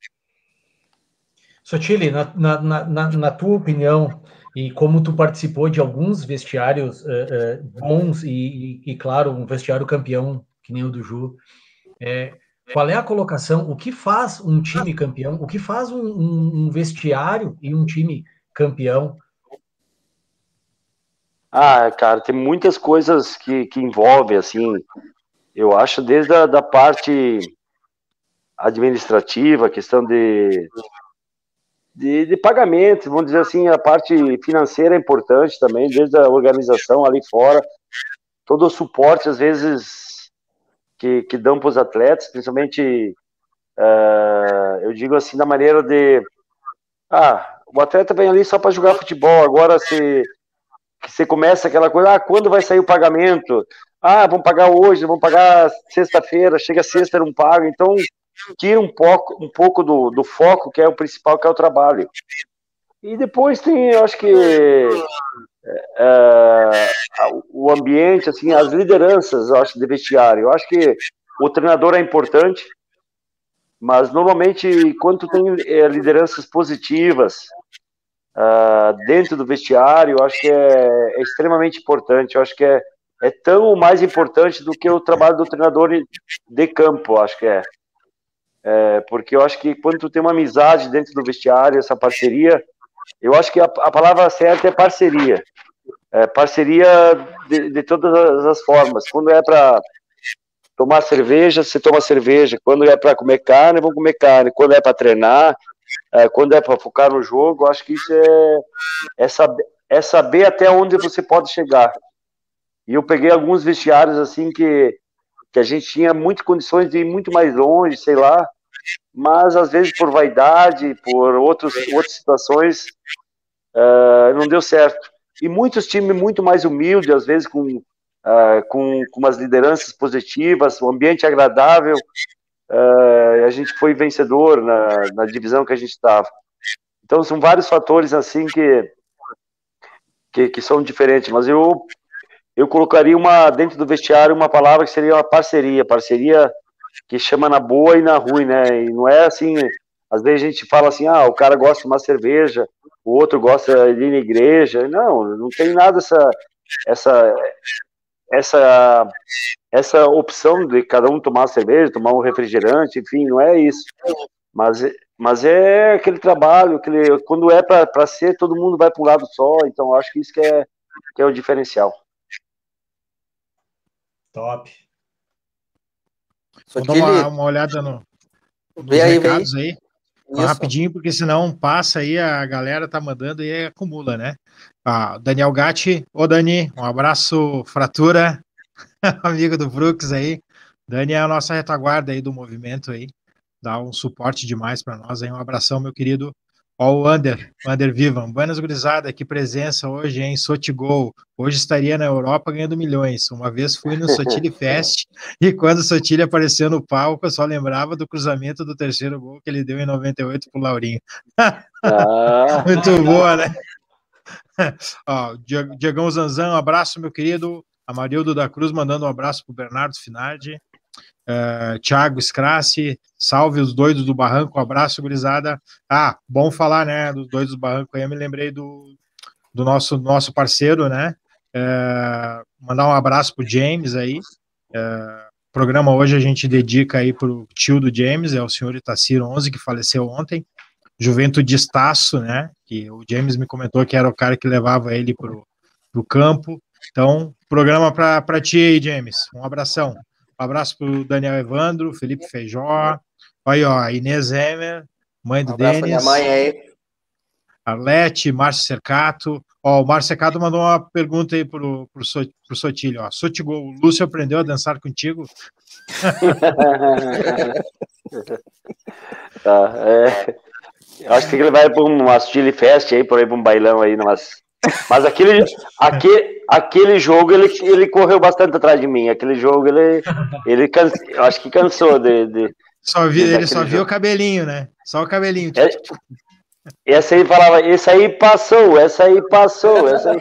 Sotile, na, na, na, na tua opinião, e como tu participou de alguns vestiários uh, uh, bons e, e, e, claro, um vestiário campeão, que nem o do Ju, é, qual é a colocação, o que faz um time campeão, o que faz um, um, um vestiário e um time campeão? Ah, cara, tem muitas coisas que, que envolvem, assim, eu acho, desde a da parte administrativa, questão de... De, de pagamento, vamos dizer assim, a parte financeira é importante também, desde a organização ali fora, todo o suporte, às vezes, que, que dão para os atletas, principalmente, uh, eu digo assim, da maneira de, ah, o atleta vem ali só para jogar futebol, agora se, você começa aquela coisa, ah, quando vai sair o pagamento? ah, vamos pagar hoje, vamos pagar sexta-feira, chega sexta não paga, então tira um pouco, um pouco do, do foco, que é o principal, que é o trabalho. E depois tem, eu acho que é, o ambiente, assim, as lideranças, eu acho, de vestiário. Eu acho que o treinador é importante, mas normalmente quando tu tem é, lideranças positivas uh, dentro do vestiário, eu acho que é, é extremamente importante. Eu acho que é, é tão mais importante do que o trabalho do treinador de campo, eu acho que é. é. Porque eu acho que quando tu tem uma amizade dentro do vestiário, essa parceria, eu acho que a, a palavra certa é parceria. É, parceria de, de todas as formas. Quando é para tomar cerveja, você toma cerveja. Quando é para comer carne, vamos comer carne. Quando é para treinar, é, quando é para focar no jogo, acho que isso é, é, saber, é saber até onde você pode chegar. E eu peguei alguns vestiários assim que, que a gente tinha muitas condições de ir muito mais longe, sei lá, mas às vezes por vaidade, por outros, outras situações, uh, não deu certo. E muitos times muito mais humildes, às vezes com, uh, com, com umas lideranças positivas, um ambiente agradável, uh, a gente foi vencedor na, na divisão que a gente estava. Então são vários fatores assim que, que, que são diferentes, mas eu, eu colocaria uma, dentro do vestiário uma palavra que seria uma parceria, parceria que chama na boa e na ruim, né? E não é assim, às vezes a gente fala assim, ah, o cara gosta de uma cerveja, o outro gosta de ir na igreja. Não, não tem nada essa, essa, essa, essa opção de cada um tomar cerveja, tomar um refrigerante, enfim, não é isso. Mas, mas é aquele trabalho, aquele, quando é para ser, todo mundo vai para um lado só, então acho que isso que é, que é o diferencial. Top. Vou dar uma, uma olhada no, nos aí, recados aí. Isso. Rapidinho, porque senão passa aí, a galera tá mandando e acumula, né? Ah, Daniel Gatti, ô Dani, um abraço, fratura, amigo do Brooks aí. Dani é a nossa retaguarda aí do movimento aí, dá um suporte demais para nós aí, um abração, meu querido. Ó, o Ander, o Ander Vivan, buenas gurizada, que presença hoje, hein, Sotigol, hoje estaria na Europa ganhando milhões, uma vez fui no Sotile Fest, e quando o Sotile apareceu no palco, eu só lembrava do cruzamento do terceiro gol que ele deu em noventa e oito pro Laurinho. Ah. Muito boa, né? Ó, Diegão Zanzan, um abraço, meu querido, Amarildo da Cruz mandando um abraço pro Bernardo Finardi. Uh, Thiago Scrassi, salve os doidos do barranco, um abraço, gurizada. Ah, bom falar, né, dos doidos do barranco aí, eu me lembrei do, do nosso, nosso parceiro, né, uh, mandar um abraço pro James aí, uh, programa hoje a gente dedica aí pro tio do James, é o senhor Itacir onze, que faleceu ontem, Juventudistaço, né, que o James me comentou que era o cara que levava ele pro, pro campo, então, programa pra, pra ti aí, James, um abração. Um abraço para o Daniel Evandro, Felipe Feijó, aí, ó, Inês Emer, mãe do um abraço Denis. Minha mãe aí. Arlete, Márcio Cercato. Ó, o Márcio Cercato mandou uma pergunta aí pro, pro, so, pro Sotilho, ó. Sotigol, o Lúcio aprendeu a dançar contigo? Tá, é, eu acho que ele vai para uma Chili Fest aí, por aí, para um bailão aí, umas... Mas aquele, aquele, aquele jogo, ele, ele correu bastante atrás de mim. Aquele jogo, ele, ele cansa, eu acho que cansou de... de só vi, de ele só viu jogo. O cabelinho, né? Só o cabelinho. É, essa aí falava, essa aí passou, essa aí passou, essa aí...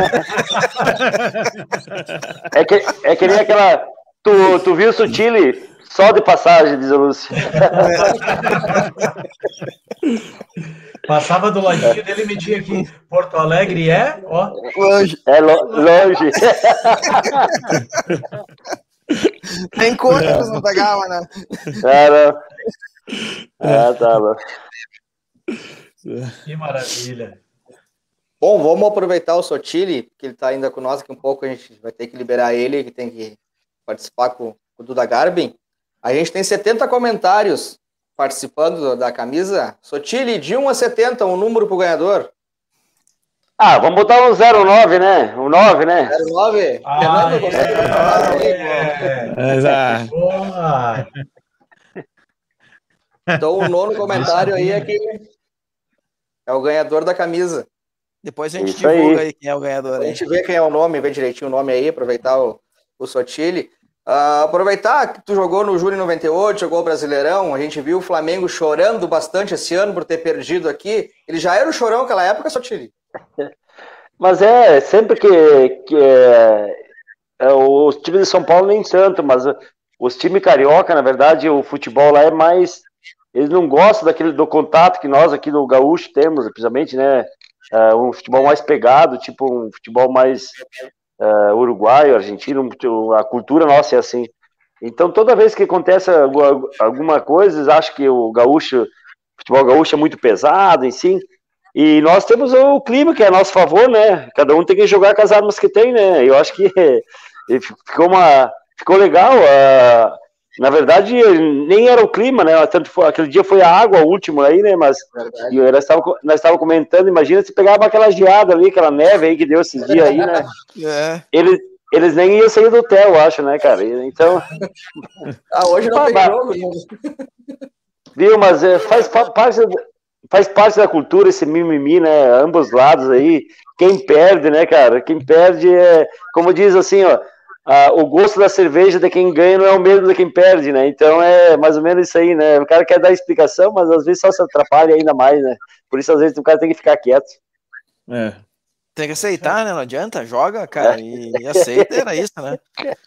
é, que, é que nem aquela... Tu, tu viu o Sotile? Só de passagem, diz o Lúcio. Passava do ladinho dele e metia aqui. Porto Alegre é, ó. Longe. É lo, longe. Nem conta que não pegava, né? Era. Ah, tá bom. Que maravilha. Bom, vamos aproveitar o Sotile, que ele está ainda com nós, que um pouco a gente vai ter que liberar ele, que tem que participar com, com o Duda Garbin. A gente tem setenta comentários participando da camisa. Sotile, de um a setenta, um número pro ganhador. Ah, vamos botar um zero nove, né? Um nove, né? zero nove? Ah, Fernando, é, consegue é, é. Então o nono comentário aí é que é o ganhador da camisa. Depois a gente Isso divulga aí. aí quem é o ganhador. A gente vê quem é o nome, vê direitinho o nome aí, aproveitar o, o Sotile. Uh, aproveitar que tu jogou no Júnior noventa e oito, jogou o Brasileirão, a gente viu o Flamengo chorando bastante esse ano por ter perdido aqui. Ele já era o chorão naquela época, Sotile? Mas é, sempre que, que é, é, os times de São Paulo nem tanto, mas os times carioca, na verdade, o futebol lá é mais... Eles não gostam daquele, do contato que nós aqui no Gaúcho temos, principalmente, né? É, um futebol mais pegado, tipo um futebol mais... Uh, uruguaio, argentino, a cultura nossa é assim. Então, toda vez que acontece alguma coisa, eles acham que o gaúcho, o futebol gaúcho é muito pesado, em si. E nós temos o clima que é a nosso favor, né? Cada um tem que jogar com as armas que tem, né? Eu acho que ficou uma, ficou legal. Uh, na verdade, nem era o clima, né? Tanto foi, aquele dia foi a água, o último aí, né? Mas e nós estávamos nós estávamos comentando, imagina se pegava aquela geada ali, aquela neve aí que deu esses dias aí, né? É. Eles, eles nem iam sair do hotel, eu acho, né, cara? Então. Ah, hoje não tem jogo, né? Viu, mas é, faz, parte, faz parte da cultura esse mimimi, né? Ambos lados aí. Quem perde, né, cara? Quem perde é, como diz assim, ó. Ah, o gosto da cerveja de quem ganha não é o mesmo de quem perde, né? Então é mais ou menos isso aí, né? O cara quer dar explicação, mas às vezes só se atrapalha ainda mais, né? Por isso, às vezes, o cara tem que ficar quieto. É. Tem que aceitar, né? Não adianta, joga, cara, é. e, e aceita, era isso, né?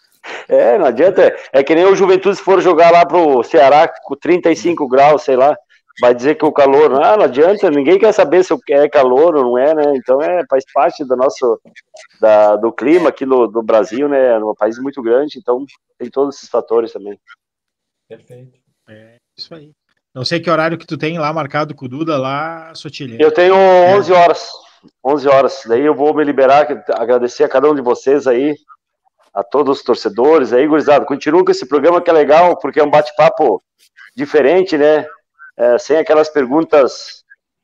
É, não adianta. É que nem o Juventude, se for jogar lá pro Ceará com trinta e cinco graus, sei lá, vai dizer que o calor, ah, não adianta, ninguém quer saber se é calor ou não é, né? Então é, faz parte do nosso, da, do clima aqui no, do Brasil, né? É um país muito grande, então tem todos esses fatores também. Perfeito. É isso aí. Não sei que horário que tu tem lá marcado com o Duda lá, Sotile. Eu tenho onze horas, onze horas, daí eu vou me liberar, agradecer a cada um de vocês aí, a todos os torcedores aí, gurizada, continua com esse programa que é legal, porque é um bate-papo diferente, né? É, sem aquelas perguntas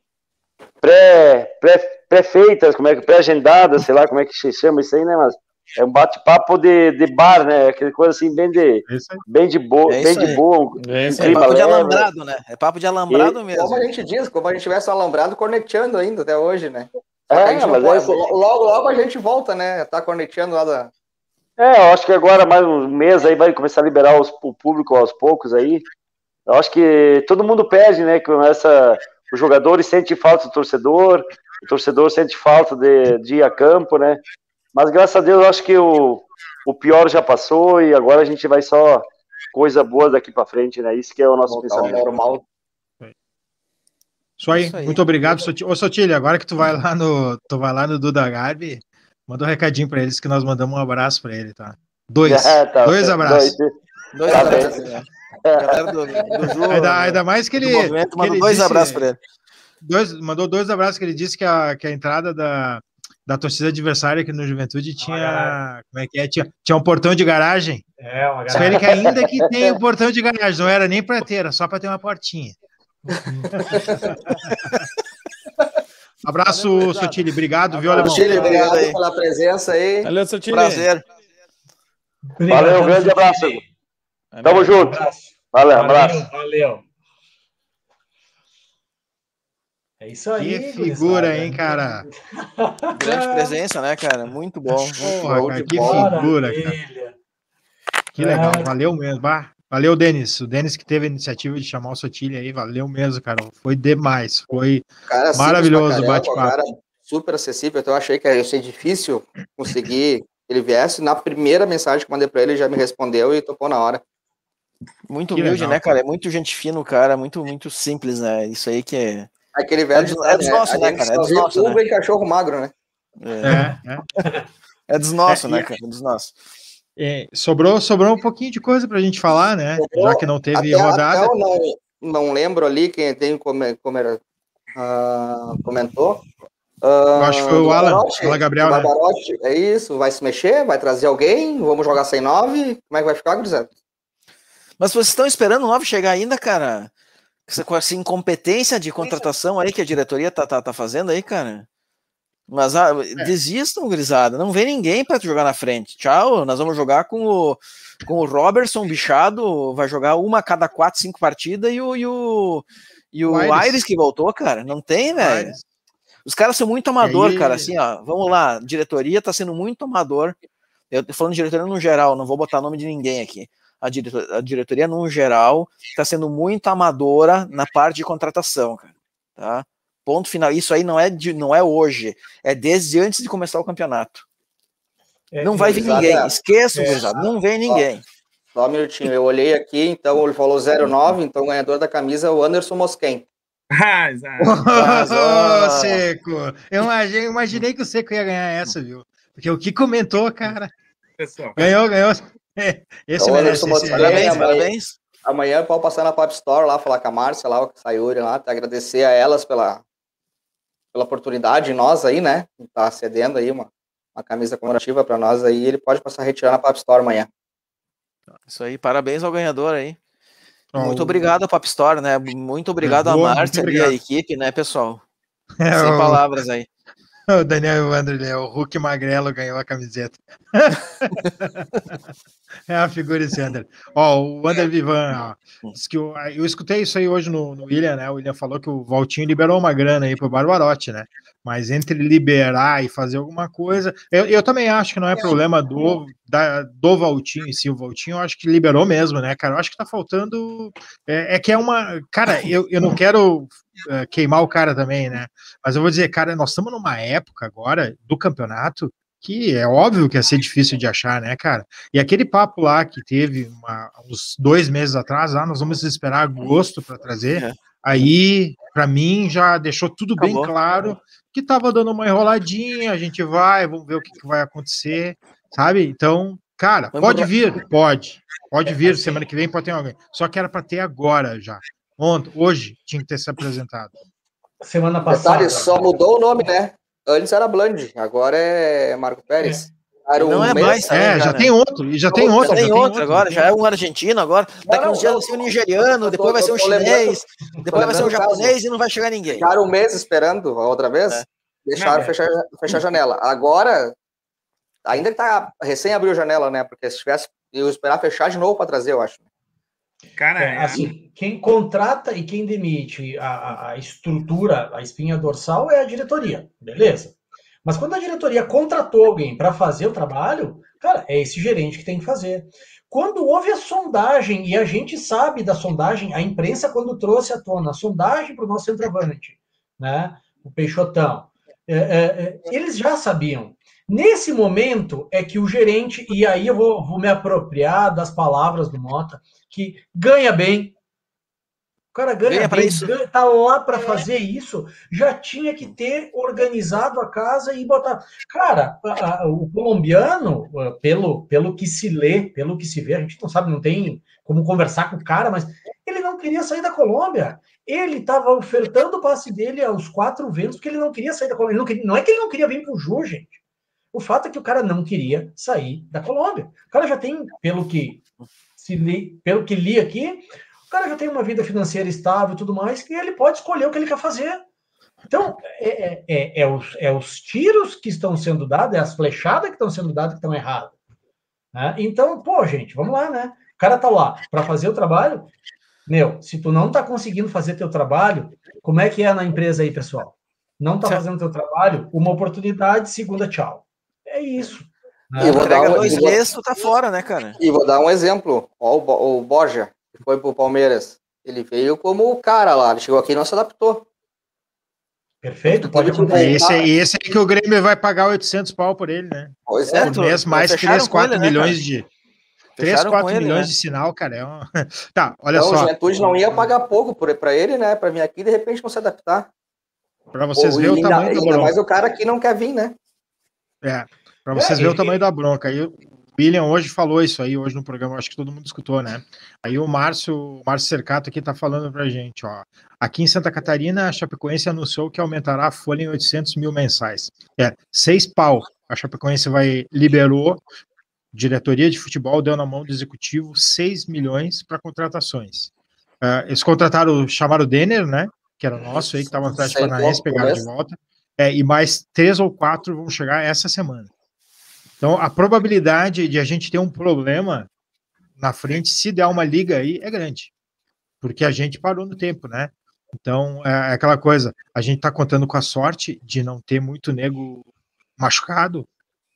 pré, pré, pré-feitas, como é que pré-agendadas, sei lá como é que se chama isso aí, né? Mas é um bate-papo de, de bar, né? Aquela coisa assim, bem de, bem de boa, é bem de boa. É, um é papo leve, de alambrado, né? É papo de alambrado e, mesmo. Como a gente diz, como a gente tivesse alambrado corneteando ainda até hoje, né? É, mas pode, essa... logo, logo a gente volta, né? Tá corneteando lá da. É, eu acho que agora mais um mês aí vai começar a liberar os, o público aos poucos aí. Eu acho que todo mundo perde, né? Começa, os jogadores sentem falta do torcedor, o torcedor sente falta de, de ir a campo, né? Mas graças a Deus eu acho que o, o pior já passou e agora a gente vai só coisa boa daqui para frente, né? Isso que é o nosso Voltar pensamento. Normal. Isso aí. Isso aí, muito obrigado, Sotilho. Ô, Sotilho, agora que tu vai lá no, tu vai lá no Duda Garbi, manda um recadinho para eles que nós mandamos um abraço para ele, tá? Dois. É, tá, dois abraços. Dois, dois tá abraços, né? Galera do, do Ju, ainda, ainda mais que ele. Movimento, que ele dois disse, abraços para ele. Dois, mandou dois abraços que ele disse que a, que a entrada da, da torcida adversária aqui no Juventude tinha. Como é que é? Tinha, tinha um portão de garagem. É, uma garagem. Só ele que ainda que tem o um portão de garagem, não era nem para ter, era só para ter uma portinha. Abraço, Valeu, Sotile. Obrigado, viu, Alemão? Sotile, obrigado aí pela presença aí. Valeu, Sotile. Prazer. Obrigado, valeu, um grande abraço. Tamo um junto. Abraço. Valeu, valeu, abraço. Valeu. É isso aí. Que figura, hein, cara? Grande presença, né, cara? Muito bom. Porra, muito cara, bom. que Maravilha. figura, cara. Que legal, É. valeu mesmo. Bah, valeu, Denis. O Denis que teve a iniciativa de chamar o Sotile aí, valeu mesmo, cara. Foi demais. Foi cara, maravilhoso o bate-papo. bate-papo. Cara, super acessível. Então eu achei que ia ser difícil conseguir que ele viesse. Na primeira mensagem que mandei pra ele, ele já me respondeu e topou na hora. Muito Que humilde, legal, né, cara? É muito gente fina o cara, muito, muito simples, né? Isso aí que é. Aquele velho É dos- é dos nossos, né, cara? É dos nossos, né? e cachorro magro, né? É, é. É dos nossos, É, né, e- cara? É dos nossos. É, sobrou, sobrou um pouquinho de coisa pra gente falar, né? Sobrou, Já que não teve até, rodada. Até eu não, não lembro ali quem tem como, como era, ah, comentou. Eu acho que foi o Alan, Alan Gabriel, né? Barbarotti, é isso, vai se mexer, vai trazer alguém, vamos jogar sem nove, como é que vai ficar, gurizada? Mas vocês estão esperando o nove chegar ainda, cara? Essa, com essa incompetência de contratação aí que a diretoria tá, tá, tá fazendo aí, cara. Mas ah, desistam, gurizada. Não vem ninguém pra jogar na frente. Tchau, nós vamos jogar com o, com o Robertson bichado, vai jogar uma a cada quatro, cinco partidas e o, e o, e o, O Aires. Aires que voltou, cara. Não tem, velho. Aires. Os caras são muito amador, aí- cara. Assim, ó, vamos lá, a diretoria tá sendo muito amador. eu tô falando de diretoria no geral, não vou botar nome de ninguém aqui. A diretoria, a diretoria no geral, está sendo muito amadora na parte de contratação, cara. Tá? Ponto final. Isso aí não é, de, não é hoje, é desde antes de começar o campeonato. É, não vai vir ninguém, é, esqueça, é, gurizada, não vem ninguém. Ó, só um minutinho, eu olhei aqui, então ele falou zero nove, então o ganhador da camisa é o Anderson Mosquen. Ah, exato. Ô, Seco! Eu imaginei, imaginei que o Seco ia ganhar essa, viu? Porque o que comentou, cara. Pessoal. Ganhou, ganhou. Esse Então, merece. Anderson Esse, Mosquen, Parabéns, amanhã, parabéns. amanhã pode passar na Pop Store lá, falar com a Márcia lá, com a Sayuri lá, até agradecer a elas pela, pela oportunidade, nós aí, né? Tá cedendo aí uma, uma camisa comemorativa para nós aí, ele pode passar a retirar na Pop Store amanhã. Isso aí, parabéns ao ganhador aí. Ó, Muito o- obrigado ao Pop Store, né? Muito obrigado Boa, a muito Márcia e obrigado. a equipe, né, pessoal? É, Sem o- palavras aí. O Daniel Wanderley, o Hulk Magrelo ganhou a camiseta. É a figura esse André. Ó, o Wander Vivan, ó, diz que eu, eu escutei isso aí hoje no, no William, né? O William falou que o Valtinho liberou uma grana aí pro Barbarotti, né? Mas entre liberar e fazer alguma coisa, eu, eu também acho que não é problema do, da, do Valtinho em si. O Valtinho eu acho que liberou mesmo, né, cara? Eu acho que tá faltando. É, é que é uma. Cara, eu, eu não quero é, queimar o cara também, né? Mas eu vou dizer, cara, nós estamos numa época agora do campeonato que é óbvio que ia ser difícil de achar, né, cara? E aquele papo lá que teve uma, uns dois meses atrás, ah, nós vamos esperar agosto para trazer, É. aí, para mim, já deixou tudo Acabou. bem claro que tava dando uma enroladinha, a gente vai, vamos ver o que, que vai acontecer, sabe? Então, cara, Vamos pode embora. vir, pode, pode vir, assim. semana que vem pode ter alguém, só que era para ter agora já, ontem, hoje tinha que ter se apresentado. Semana passada. Detalhe, só mudou o nome, né? Antes era Bland, agora é Marco Pérez. Era Não um é mês- mais, também, É, já cara. tem outro, e já tem Já outro. Já tem já outro agora, já é um argentino agora. Daqui não, uns dias não. vai ser um nigeriano, Eu depois tô- vai ser um eu tô lembrando- chinês, depois vai ser um lembrando o caso. japonês e não vai chegar ninguém. Ficaram um mês esperando a outra vez, É. deixaram É. fechar, fechar a janela. Agora, ainda que tá recém abriu a janela, né? Porque se tivesse, eu esperar fechar de novo para trazer, eu acho. Cara, É, é, assim, quem contrata e quem demite a, a- a estrutura, a espinha dorsal é a diretoria, beleza? Mas quando a diretoria contratou alguém para fazer o trabalho, cara, é esse gerente que tem que fazer. Quando houve a sondagem, e a gente sabe da sondagem, a imprensa quando trouxe à tona a sondagem para o nosso centroavante, né, o Peixotão, é, é, é, eles já sabiam. Nesse momento é que o gerente, e aí eu vou, vou me apropriar das palavras do Mota, que ganha bem. O cara ganha, Ganha pra bem, isso. ganha- tá lá para fazer isso, já tinha que ter organizado a casa e botar. Cara, a- a- o colombiano, ah, pelo, pelo que se lê, pelo que se vê, a gente não sabe, não tem como conversar com o cara, mas ele não queria sair da Colômbia. Ele estava ofertando o passe dele aos quatro ventos, porque ele não queria sair da Colômbia. Ele não, queria- não é que ele não queria vir pro Ju, gente. O fato é que o cara não queria sair da Colômbia. O cara já tem, pelo que se li, pelo que li aqui, o cara já tem uma vida financeira estável e tudo mais, e ele pode escolher o que ele quer fazer. Então, é, é, é, é os, é os tiros que estão sendo dados, é as flechadas que estão sendo dadas que estão erradas. Né? Então, pô, gente, vamos lá, né? O cara tá lá para fazer o trabalho. Meu, se tu não tá conseguindo fazer teu trabalho, como é que é na empresa aí, pessoal? Não tá fazendo teu trabalho, uma oportunidade, segunda, tchau. É isso. Né? E vou dar Entrega um- dois e vou- meses, tu tá fora, né, cara? E vou dar um exemplo. Ó, o, Bo- o Borja, que foi pro Palmeiras. Ele veio como o cara lá. Ele chegou aqui e não se adaptou. Perfeito? Pode É acontecer. esse, aí- esse aí que o Grêmio vai pagar oitocentos pau por ele, né? Pois É, é. Por tu- mês, mais fecharam três, com quatro ele, né, milhões cara? de. três, Fecharam com quatro ele, milhões né? de sinal, cara. É um... Tá, olha Então, o só. Juventude não ia pagar pouco por- pra ele, né? Pra vir aqui e de repente não se adaptar. Pra vocês Ou- verem o e ainda, tamanho da ainda bronca. mais o cara que não quer vir, né? É, pra É, vocês verem o e- tamanho da bronca. Aí o William hoje falou isso aí, hoje no programa, acho que todo mundo escutou, né? Aí o Márcio, o Márcio Cercato aqui tá falando pra gente, ó. Aqui em Santa Catarina, a Chapecoense anunciou que aumentará a folha em oitocentos mil mensais. É, seis pau. A Chapecoense vai, liberou, diretoria de futebol deu na mão do executivo seis milhões para contratações. Uh, eles contrataram, chamaram o Denner, né? Que era nosso aí, que estava no Atlético Sem Paranaense, conto, pegaram de mesmo. volta. É, e mais três ou quatro vão chegar essa semana. Então, a probabilidade de a gente ter um problema na frente, se der uma liga aí, é grande. Porque a gente parou no tempo, né? Então, é aquela coisa, a gente tá contando com a sorte de não ter muito nego machucado,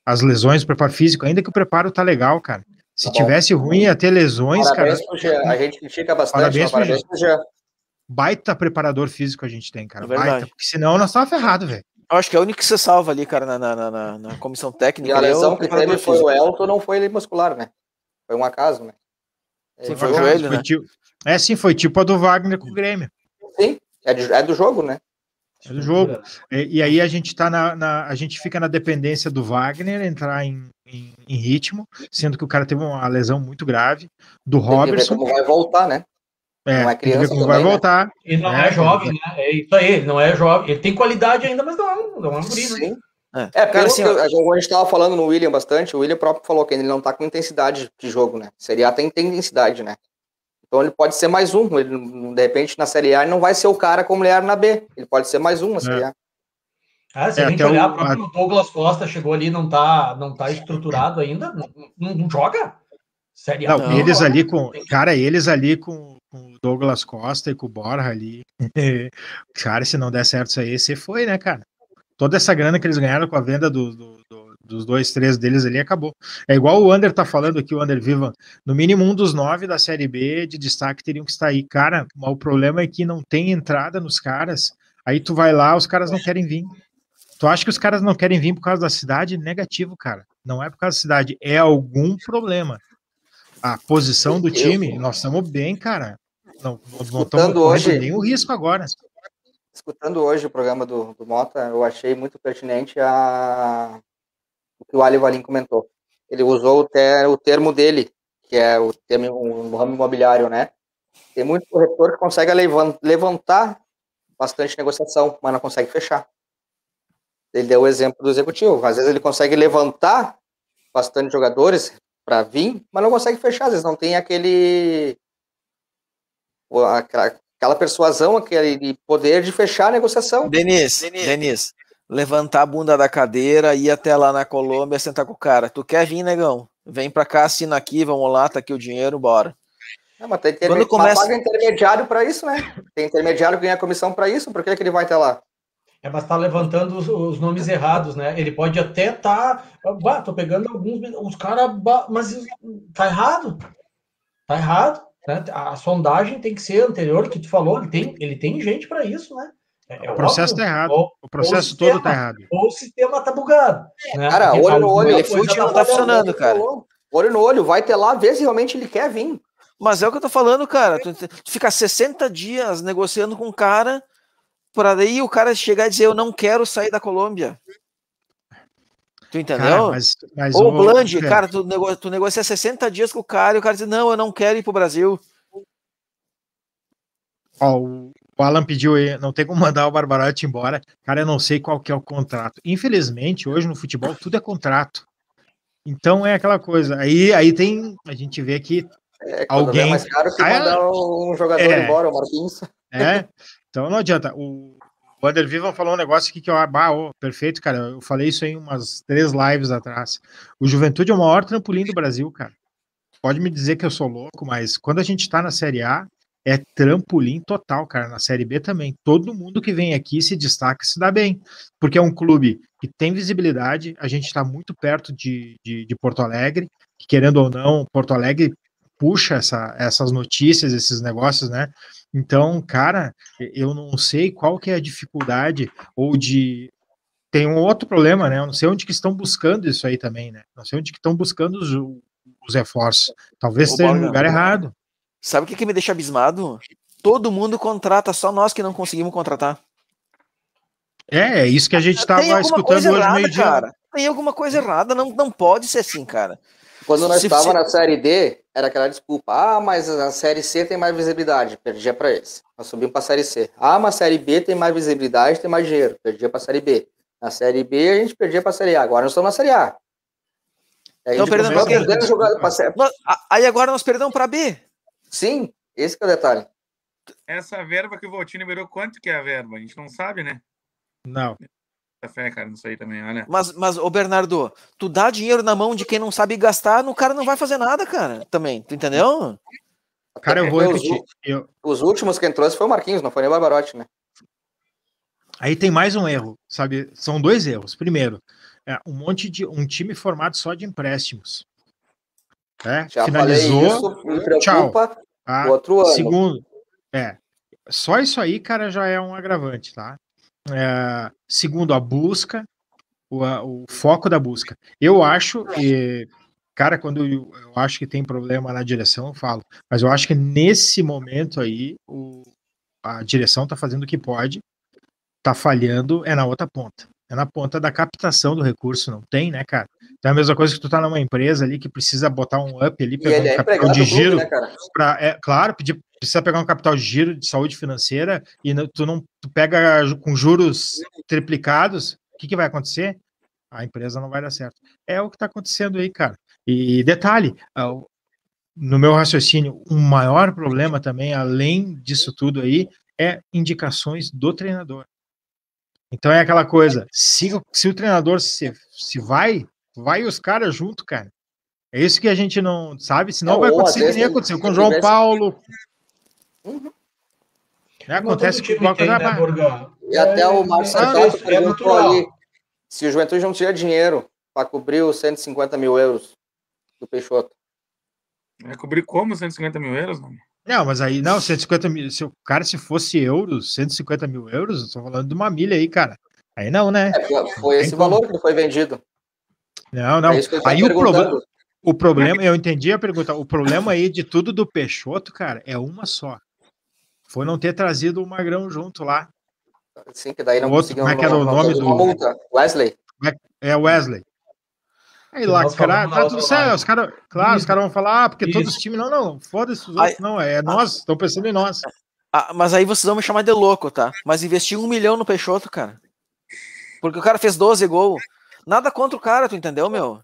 as lesões, o preparo físico, ainda que o preparo tá legal, cara. Se Tá bom. tivesse ruim, ia ter lesões, Parabéns cara. pro Jean. A gente critica bastante, Parabéns mas pro parabéns pro Jean. Baita preparador físico a gente tem, cara. É verdade. Baita, porque senão nós tava ferrado, velho. Eu acho que é o único que você salva ali, cara, na, na, na, na comissão técnica. E a ali é o lesão que preparador teve foi físico. o Elton, não foi muscular, né? Foi um acaso, né? Sim, Ele foi o foi- joelho, Foi né? tipo- É, sim, foi tipo a do Wagner com o Grêmio. Sim, é, de- é do jogo, né? É do jogo. E, e aí a gente tá na, na- a gente fica na dependência do Wagner entrar em, em- em ritmo, sendo que o cara teve uma lesão muito grave, do Tem que ver Robertson, como vai voltar, né? é, não é tem que ver criança como também, vai né? voltar. E não né? é jovem, né? É isso aí, ele não é jovem. Ele tem qualidade ainda, mas não é um, não é um guri, né? Sim. É, É, cara, pelo assim, que ó, eu- como a gente tava falando no William bastante, o William próprio falou que ele não tá com intensidade de jogo, né? Série A tem, tem intensidade, né? Então ele pode ser mais um. Ele, não- de repente, na Série A, ele não vai ser o cara como ele era na B. Ele pode ser mais um na Série A. Ah, se É, a gente até olhar, o- o próprio Douglas Costa chegou ali, não tá, não tá estruturado ainda, não, não- não joga? Série A. Não, Não. eles joga. ali com. Cara, eles ali com, com o Douglas Costa e com o Borja ali. Cara, se não der certo isso aí, você foi, né, cara? Toda essa grana que eles ganharam com a venda do- do- do- dos dois, três deles ali acabou. É igual o Under tá falando aqui, o Under Viva. No mínimo, um dos nove da Série B de destaque teriam que estar aí. Cara, mas o problema é que não tem entrada nos caras. Aí tu vai lá, os caras não querem vir. Tu acha que os caras não querem vir por causa da cidade? Negativo, cara. Não é por causa da cidade, é algum problema. A posição do time, nós estamos bem, cara. Não, não, não estamos Escutando correndo hoje- nenhum risco agora. Escutando hoje o programa do, do Mota, eu achei muito pertinente a... o que o Ali Valim comentou. Ele usou o, ter... o termo dele, que é o termo o ramo imobiliário, né? Tem muito corretor que consegue levan- levantar bastante negociação, mas não consegue fechar. Ele deu o exemplo do executivo. Às vezes ele consegue levantar bastante jogadores para vir, mas não consegue fechar. Às vezes não tem aquele o- aquela, aquela persuasão, aquele poder de fechar a negociação. Denis, Denis, levantar a bunda da cadeira, ir até lá na Colômbia, sentar com o cara. Tu quer vir, negão? Vem pra cá, assina aqui, vamos lá, tá aqui o dinheiro, bora. Não, mas tem interme... Quando começa- paga intermediário para isso, né? Tem intermediário que ganha comissão para isso, por que, que ele vai até lá? É, mas tá levantando os, os nomes errados, né? Ele pode até tá. Bah, tô pegando alguns. Os caras. Mas tá errado. Tá errado. Né? A sondagem tem que ser anterior ao que tu falou. Ele tem, ele tem gente para isso, né? É, é O processo óbvio. tá errado. Ou- O processo ou todo sistema. tá errado. Ou o sistema tá bugado. Né? Cara, Porque olho no alguma olho, coisa Elefute não tá falhando. funcionando, cara. Olho no olho, vai ter lá, vê se realmente ele quer vir. Mas é o que eu tô falando, cara. Tu, tu fica sessenta dias negociando com o cara, para daí o cara chegar e dizer, eu não quero sair da Colômbia. Tu entendeu? Cara, mas, mas Ou o ô, Bland, Fer, cara, tu, nego, tu negocia sessenta dias com o cara e o cara diz, não, eu não quero ir pro Brasil. ó, o o Alan pediu aí, não tem como mandar o Barbarotti embora. Cara, eu não sei qual que é o contrato. Infelizmente, hoje no futebol tudo é contrato. Então é aquela coisa. Aí, aí tem, a gente vê que É, quando Alguém- é mais caro que Ah, é? mandar um jogador É. embora, o Marquinhos. é, então não adianta. O o Wander Vivan falou um negócio aqui que eu, ah, ô, perfeito, cara. Eu falei isso em umas três lives atrás. O Juventude é o maior trampolim do Brasil, cara. Pode me dizer que eu sou louco, mas quando a gente tá na Série A, é trampolim total, cara. Na Série B também. Todo mundo que vem aqui se destaca, se dá bem. Porque é um clube que tem visibilidade. A gente tá muito perto de, de, de Porto Alegre, que querendo ou não, Porto Alegre puxa essa, essas notícias, esses negócios, né? Então, cara, eu não sei qual que é a dificuldade ou de... Tem um outro problema, né? Eu não sei onde que estão buscando isso aí também, né? Não sei onde que estão buscando os, os reforços. Talvez Ô, esteja no Borja, lugar errado. Sabe o que, que me deixa abismado? Todo mundo contrata, só nós que não conseguimos contratar. É, é isso que a gente Tem estava alguma escutando coisa hoje no errada, meio-dia. cara. Tem alguma coisa errada, não, não pode ser assim, cara. Quando nós Se- estávamos se- na Série D, era aquela desculpa. Ah, mas a Série C tem mais visibilidade. Perdia para eles. Nós subimos para a Série C. Ah, mas a Série B tem mais visibilidade, tem mais dinheiro. Perdia para a Série B. Na Série B, a gente perdia para a Série A. Agora nós estamos na Série A. Aí a Então, gente perdendo começa pra quem? perdendo jogado pra Série- Nós- a- Aí agora nós perdemos pra B. Sim, esse que é o detalhe. Essa verba que o Valtinho liberou, quanto que é a verba? A gente não sabe, né? Não. Café, cara, não sei também, olha. Mas, mas, ô Bernardo, tu dá dinheiro na mão de quem não sabe gastar, o cara não vai fazer nada, cara. Também, tu entendeu? Cara, eu vou Os, repetir. Eu... os últimos que entrou foi o Marquinhos, não foi nem o Barbarotti, né? Aí tem mais um erro, sabe? São dois erros. Primeiro, é, um monte de um time formado só de empréstimos. É, Já finalizou, falei isso, me preocupa tchau. Tá? o outro ano. Segundo, é, só isso aí, cara, já é um agravante, tá? É, segundo, a busca, o, a, o foco da busca. Eu acho, e, cara, quando eu, eu acho que tem problema na direção, eu falo, mas eu acho que nesse momento aí, o, a direção tá fazendo o que pode, tá falhando, é na outra ponta. É na ponta da captação do recurso, não tem, né, cara? Então é a mesma coisa que tu tá numa empresa ali que precisa botar um up ali, E pegar ele um é capital empregado de do clube, giro, né, cara? pra, é, claro, pedir, precisa pegar um capital de giro de saúde financeira e não- tu não tu pega ju- com juros triplicados, o que, que vai acontecer? A empresa não vai dar certo. É o que tá acontecendo aí, cara. E detalhe, ah, o- no meu raciocínio, um maior problema também, além disso tudo aí, é indicações do treinador. Então é aquela coisa, se, o- se o treinador se, se vai, vai os caras junto, cara. É isso que a gente não sabe, senão É, vai ou às acontecer que vezes nem tem- aconteceu com tem o que João ver se- Paulo. Uhum. Né? Não, Acontece todo com time uma tem, coisa. né, Borga? E até o É, Márcio é, Tato é perguntou ali natural. se o Juventude não tinha dinheiro para cobrir os cento e cinquenta mil euros do Peixoto. Vai cobrir como cento e cinquenta mil euros, não? Não, mas aí, não, cento e cinquenta mil. Se o cara, se fosse euros, cento e cinquenta mil euros, eu tô falando de uma milha aí, cara. Aí não, né? É, foi- foi Tem esse como. valor que ele foi vendido. Não, É não. isso que ele tá Aí o problema. perguntando. O problema, eu entendi a pergunta. O problema aí de tudo do Peixoto, cara, é uma só. Foi não ter trazido o Magrão junto lá. Sim, que daí O não outro, conseguiu. como é que era o não- não nome teve uma do. multa. Wesley. É Wesley. Aí Que nós lacrar, falamos na tá tudo outra certo. live. Os cara, claro, os Isso. caras vão falar, ah, porque Isso. todos os times. Não, não, foda-se os Aí- outros, não. É nós, estão pensando em nós. Ah, mas aí vocês vão me chamar de louco, tá? Mas investir um milhão no Peixoto, cara. Porque o cara fez doze gols. Nada contra o cara, tu entendeu, meu?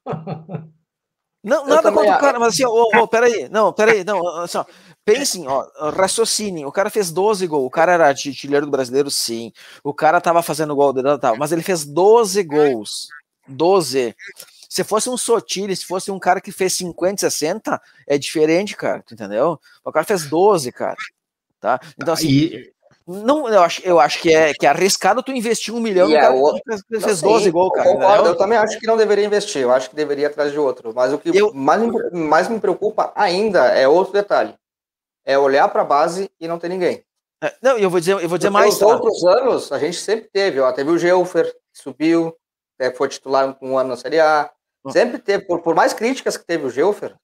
Não, Eu nada também contra o acho. cara, mas assim, ô, ô, peraí, não, peraí, não, assim, ó, pensem, ó, raciocinem, o cara fez doze gols, o cara era artilheiro do brasileiro, sim, o cara tava fazendo gol, tal, mas ele fez doze gols, doze. Se fosse um Sotile, se fosse um cara que fez cinquenta, sessenta, é diferente, cara, tu entendeu? O cara fez doze, cara, tá? Então, assim, E, não, eu acho, eu acho que, é, que é arriscado tu investir um milhão E no é cara o- que fez, Não, fez sim, doze gols, cara, eu concordo. entendeu? Eu também acho que não deveria investir. Eu acho que deveria ir atrás de outro. Mas o que Eu- mais, me- mais me preocupa ainda é outro detalhe. É olhar para a base e não ter ninguém. É, não, eu vou dizer, eu vou dizer Porque mais, os tá? outros anos, a gente sempre teve. Ó, teve o Gelfer, que subiu, é, foi titular um ano na Série A. Sempre teve. Por, por mais críticas que teve o Gelfer,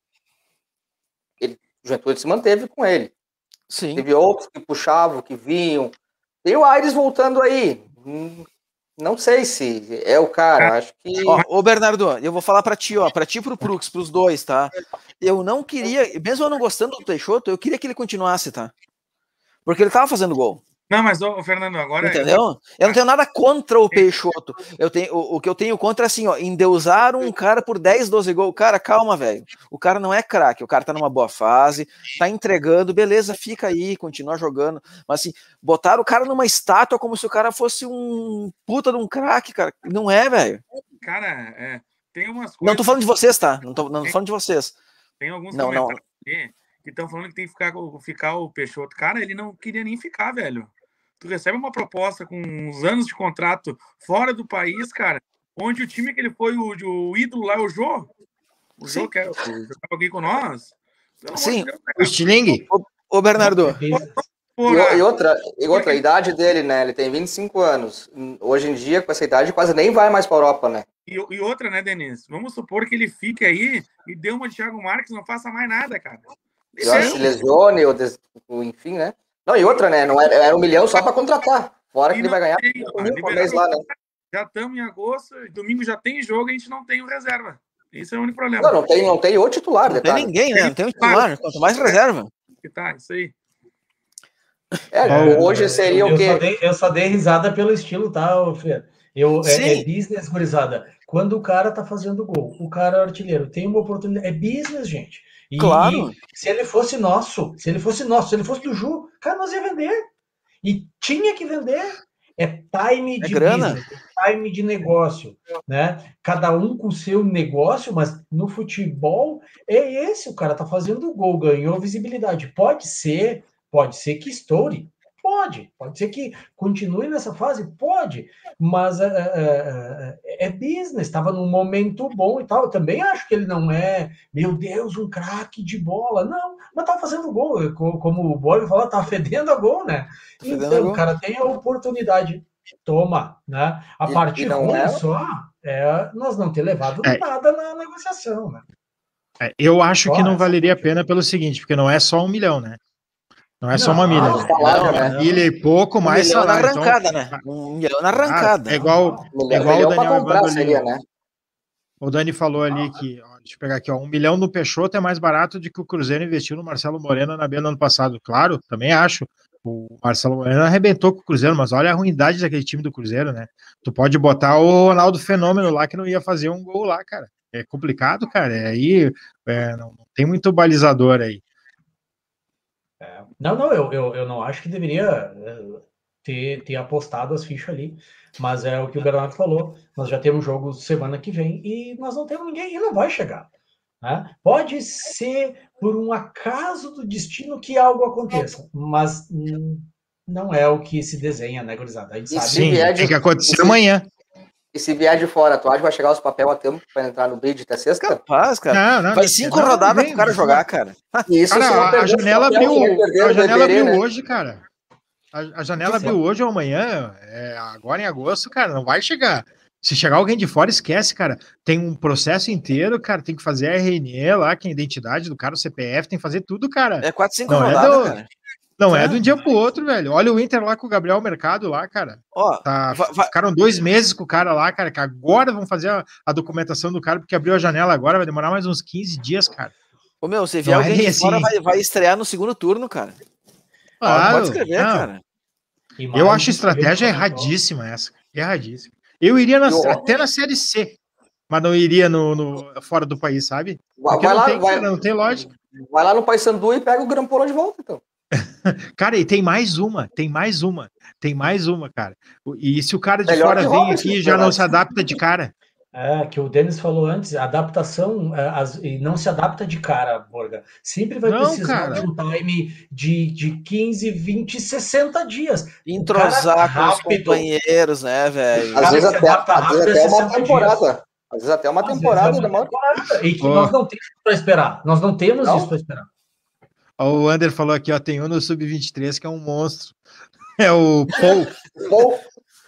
ele, o Juventude se manteve com ele. Sim. Teve outros que puxavam, que vinham. Tem o Aires voltando aí. Hum, Não sei se é o cara. Acho que. Ó, ô Bernardo, eu vou falar pra ti, ó, pra ti e pro Prux, pros dois, tá? Eu não queria, mesmo eu não gostando do Peixoto, eu queria que ele continuasse, tá? Porque ele tava fazendo gol. Não, mas, ô, Fernando, agora... Entendeu? Eu não tenho nada contra o Peixoto. Eu tenho, o, o que eu tenho contra é assim, ó, endeusar um cara por dez, doze gols. Cara, calma, velho. O cara não é craque, o cara tá numa boa fase, tá entregando, beleza, fica aí, continua jogando. Mas assim, botaram o cara numa estátua como se o cara fosse um puta de um craque, cara. Não é, velho. Cara, é, tem umas coisas... Não tô falando de vocês, tá? Não tô, não tô falando de vocês. Tem alguns Não, não. comentários aqui que estão falando que tem que ficar, ficar o Peixoto. Cara, ele não queria nem ficar, velho. Tu recebe uma proposta com uns anos de contrato fora do país, cara, onde o time que ele foi, o, o ídolo lá, o Jô, o Jô que era, jogava alguém com nós. Pelo amor Sim. de Deus, né, o cara? Estilingue, Ô, Bernardo, E, Porra, e outra, e outra, a idade dele, né? Ele tem vinte e cinco anos. Hoje em dia, com essa idade, quase nem vai mais para a Europa, né? E, e outra, né, Denis? Vamos supor que ele fique aí e dê uma de Thiago Marques, não faça mais nada, cara. Já se lesione, ou, des... ou enfim, né? Não, e outra, né? Não era, era um milhão só para contratar. Fora que ele vai ganhar um mil por mês lá, né? Já estamos em agosto, domingo já tem jogo e a gente não tem o reserva. Esse é o único problema. Não, não tem, não tem o titular, não tem detalhe. ninguém, né? Não tem um titular, quanto mais reserva. Que tá, isso aí. É, hoje seria eu, o quê? Eu só, dei, eu só dei risada pelo estilo, tá, Fer? Eu, é, é business, gurizada. Quando o cara tá fazendo gol, o cara é artilheiro, tem uma oportunidade. É business, gente. E, Claro. E se ele fosse nosso, se ele fosse nosso, se ele fosse do Ju, cara, nós ia vender. E tinha que vender. É time de é grana. business, é time de negócio, né? Cada um com o seu negócio, mas no futebol é esse, o cara tá fazendo gol, ganhou visibilidade. Pode ser, pode ser que estoure, pode, pode ser que continue nessa fase, pode, mas é, é, é, é business, estava num momento bom e tal. Eu também acho que ele não é, meu Deus, um craque de bola. Não, mas tá fazendo gol. Como o Borg falou, tá fedendo a gol, né? Fedendo então, a gol. o cara tem a oportunidade. Toma, né? A E- parte e não ruim é- só é nós não ter levado É. nada na negociação, né? É, eu acho Só que não essa valeria a parte. pena pelo seguinte, porque não é só um milhão, né? Não é só uma Não, milha, não, né? salário, É uma né? milha e pouco Um mais milhão na salário. Então, arrancada, né? Um milhão na arrancada. é igual, é Milhão, igual o milhão pra Daniel comprar Evandro ali. seria, ó. né? O Dani falou ali que, ó, deixa eu pegar aqui, ó, um milhão no Peixoto é mais barato do que o Cruzeiro investiu no Marcelo Moreno na B no ano passado. Claro, também acho. O Marcelo Moreno arrebentou com o Cruzeiro, mas olha a ruindade daquele time do Cruzeiro, né? Tu pode botar o Ronaldo Fenômeno lá que não ia fazer um gol lá, cara. É complicado, cara. É aí é, não, não tem muito balizador aí. Não, não, eu, eu, eu não acho que deveria eh, ter, ter apostado as fichas ali, mas é o que o Bernardo falou, nós já temos jogo semana que vem e nós não temos ninguém e não vai chegar. Né? Pode ser por um acaso do destino que algo aconteça, mas hum, não é o que se desenha, né, gurizada? A gente E sabe. se Sim, vier tem de- que acontecer e se- amanhã. E se vier de fora, tu acha que vai chegar os papéis a tempo para entrar no bid até sexta? Capaz, cara. Não, não, Vai não, cinco não, rodadas vem, pro cara vem. jogar, cara. E isso Cara, se não a, a perder os janela papéis, abriu, vai perder a o janela Beberê, abriu né? hoje, cara. A, a janela Sim. abriu hoje ou amanhã, é, agora em agosto, cara, não vai chegar. Se chegar alguém de fora, esquece, cara. Tem um processo inteiro, cara, tem que fazer a R N E lá, que é a identidade do cara, o C P F, tem que fazer tudo, cara. É quatro, cinco Não é rodadas, do- cara. Não é É. de um dia pro outro, velho. Olha o Inter lá com o Gabriel Mercado lá, cara. Ó, Tá, vai- vai- ficaram dois meses com o cara lá, cara, que agora vão fazer a, a documentação do cara, porque abriu a janela agora, vai demorar mais uns quinze dias, cara. Ô, meu, se vier Não é alguém nem de fora, assim. vai, vai estrear no segundo turno, cara. Claro, Pode escrever, não. cara. E Eu mais acho do que estratégia isso, né? erradíssima essa. Erradíssima. Eu iria na- Eu- até na Série C, mas não iria no, no- fora do país, sabe? Vai, Porque vai não, lá, tem, vai, cara, não tem lógica. vai lá no Paysandu e pega o Grampola de volta, então. Cara, e tem mais uma, tem mais uma, tem mais uma, cara. E se o cara de Melhor fora que vem Robertson, aqui e já não verdade. se adapta de cara. É, que o Denis falou antes, adaptação é, as- e não se adapta de cara, Borga. Sempre vai Não, precisar cara. de um time de, de quinze, vinte, sessenta dias. O Entrosar cara com os rápido. companheiros, né, velho? Às Cara vezes que até, adapta às vezes rápido até é uma sessenta temporada. Às vezes até uma Às vezes temporada é uma demora. temporada. E que Ó. nós não temos para esperar. Nós não temos Não? isso para esperar. Ó, o Ander falou aqui, ó, tem um no sub vinte e três que é um monstro. É o Paul. Bom,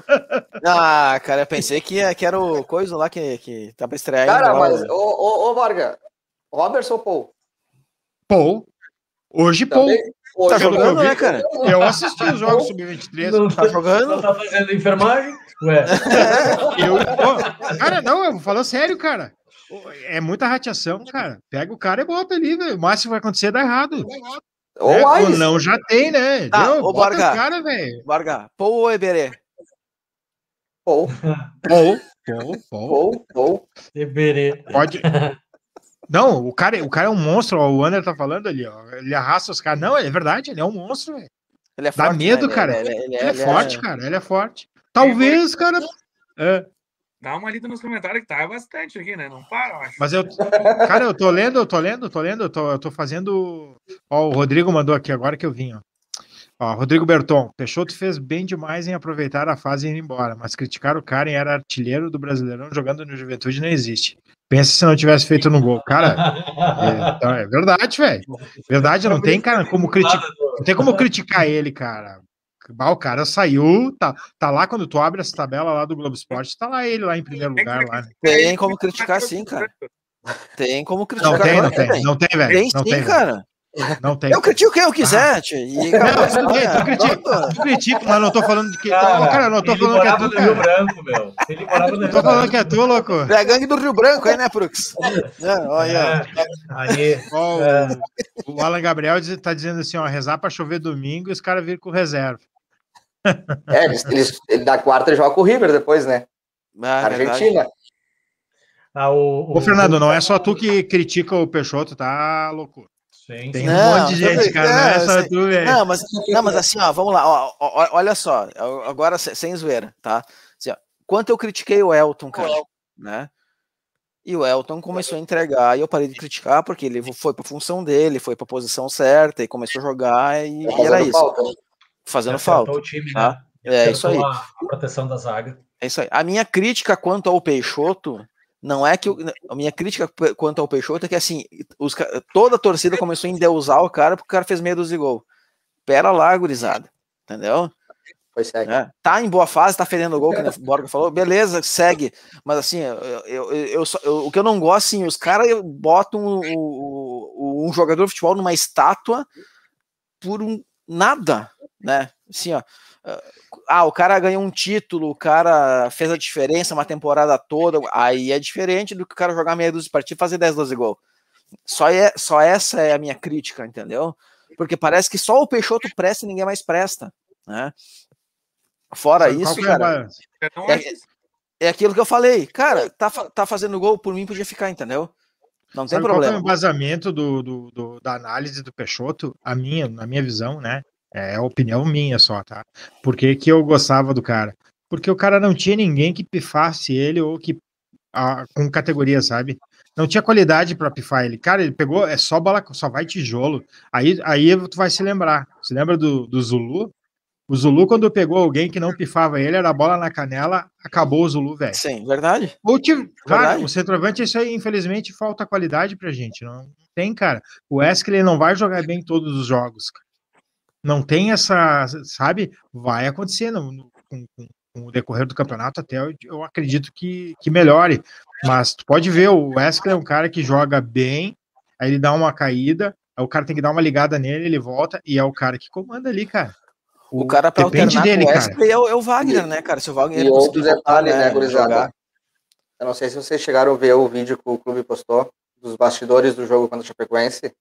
Ah, cara, eu pensei que, ia- que era o coisa lá que, que tá pra estrear ainda. cara, lá, mas, o- ô, ô, ô Varga, Robertson ou Paul? Paul. Hoje, Paul. Também? Tá Hoje, pelo que eu jogando, vi, né, cara? Eu assisti os jogos sub vinte e três. Não Tá jogando? Não tá fazendo enfermagem? Ué. Eu, ó, cara, não, eu vou falar sério, cara. É muita rateação, cara. Pega o cara e bota ali, velho. O máximo que vai acontecer é dar errado. Ou É, mais. ou não já tem, né? Tá, Deu, ô, bota Barga. o cara, velho. Varga, Paul ou Eberê? Paul, Paul, Paul, Paul. Paul, Paul. Eberê. Pode. Não, o cara, o cara é um monstro, ó, o Ander tá falando ali, ó. Ele arrasta os caras. Não, é verdade, ele é um monstro, velho. Ele é Dá forte, medo, né? cara. Ele, ele- ele- Ele é ele forte, cara. Ele é forte. Talvez, cara. É, Dá uma lida nos comentários que tá bastante aqui, né? Não para, eu acho. mas eu. Cara, eu tô lendo, eu tô lendo, eu tô lendo, eu tô, eu tô fazendo. Ó, o Rodrigo mandou aqui agora que eu vim, ó. Ó, Rodrigo Berton, Peixoto fez bem demais em aproveitar a fase e ir embora, mas criticar o cara em era artilheiro do Brasileirão jogando no Juventude não existe. Pensa se não tivesse feito no gol. Cara, é, então, é verdade, velho. Verdade, não tem, cara, como criticar. Não tem como criticar ele, cara. Bah, o cara saiu, tá, tá lá quando tu abre essa tabela lá do Globo Esporte, tá lá ele lá em primeiro lugar lá. Né? Tem como criticar sim, cara. Tem como criticar. Não tem, claro não que tem, não tem, velho. Tem Não sim, tem, velho. cara. Não tem. Eu critico quem eu quiser, tio. E Não, acabou a tudo bem, tu história. critica, Pronto. tu critica, mas não tô falando de que. Cara, Não, cara, não tô ele falando que é morava tu, no Rio cara. Branco, meu. Ele morava no Não Rio tô falando Branco. que é tu, louco. É a gangue do Rio Branco aí, né, Prux? É, olha. É, aí, Ó, o- É. o Alan Gabriel diz- tá dizendo assim, ó, rezar pra chover domingo e os caras virem com reserva. É, ele, ele, ele da quarta ele joga com o River depois, né? Ah, verdade. Argentina. ah, o, Ô, Fernando, não é só tu que critica o Peixoto, tá, louco? Sim, Tem sim. um Não, monte de eu gente, sei- cara, não é não, só eu sei- tu, velho. Não, mas, não, mas assim, ó, vamos lá, ó, ó, ó, olha só, eu- agora se- sem zoeira, tá? Assim, ó, quanto eu critiquei o Elton, cara, né? E o Elton começou a entregar e eu parei de criticar porque ele foi pra função dele, foi pra posição certa e começou a jogar e, e era Fazendo isso, falta, né? fazendo Acertou falta, o time, tá? né? É isso aí. A proteção da zaga. É isso aí. A minha crítica quanto ao Peixoto não é que eu, a minha crítica quanto ao Peixoto é que assim, os, toda a torcida começou a endeusar o cara porque o cara fez meia dúzia de gol. Pera lá, gurizada. Entendeu? Pois segue. É, tá em boa fase, tá fedendo o gol, que o Borga falou, beleza, segue. Mas assim, eu, eu, eu, eu, o que eu não gosto, assim, os caras botam o, o, um jogador de futebol numa estátua por um nada, né? Assim, ó. Ah, o cara ganhou um título, o cara fez a diferença uma temporada toda, aí é diferente do que o cara jogar meia dúzia de partida e fazer dez, doze gols. Só, é, só essa é a minha crítica, entendeu? Porque parece que só o Peixoto presta e ninguém mais presta, né? Fora Sabe isso, qual cara, é, é, é aquilo que eu falei, cara, tá, tá fazendo gol, por mim podia ficar, entendeu? Não tem Sabe problema. Qual é o embasamento do, do, do, da análise do Peixoto? A minha, na minha visão, né? É a opinião minha só, tá? Por que que eu gostava do cara? Porque o cara não tinha ninguém que pifasse ele ou que a, com categoria, sabe? Não tinha qualidade para pifar ele. Cara, ele pegou, é só bola, só vai tijolo. Aí, aí tu vai se lembrar. Se lembra do, do Zulu? O Zulu, quando pegou alguém que não pifava ele, era bola na canela, acabou o Zulu, velho. Sim, verdade. Ou tive, cara, verdade. o centroavante, isso aí, infelizmente, falta qualidade pra gente. Não, não tem, cara. O Wesley não vai jogar bem todos os jogos. Não tem essa, sabe? Vai acontecer no, no, com, com, com o decorrer do campeonato, até eu, eu acredito que, que melhore. Mas tu pode ver, o Wesley é um cara que joga bem, aí ele dá uma caída, aí o cara tem que dar uma ligada nele, ele volta, e é o cara que comanda ali, cara. O, o cara pra depende alternar dele, com o Wesley é o, é o Wagner, E, né, cara? Se o Wagner e outro voltar, detalhe, né, né, gurizada? jogar. Eu não sei se vocês chegaram a ver o vídeo que o clube postou dos bastidores do jogo contra o Chapecoense.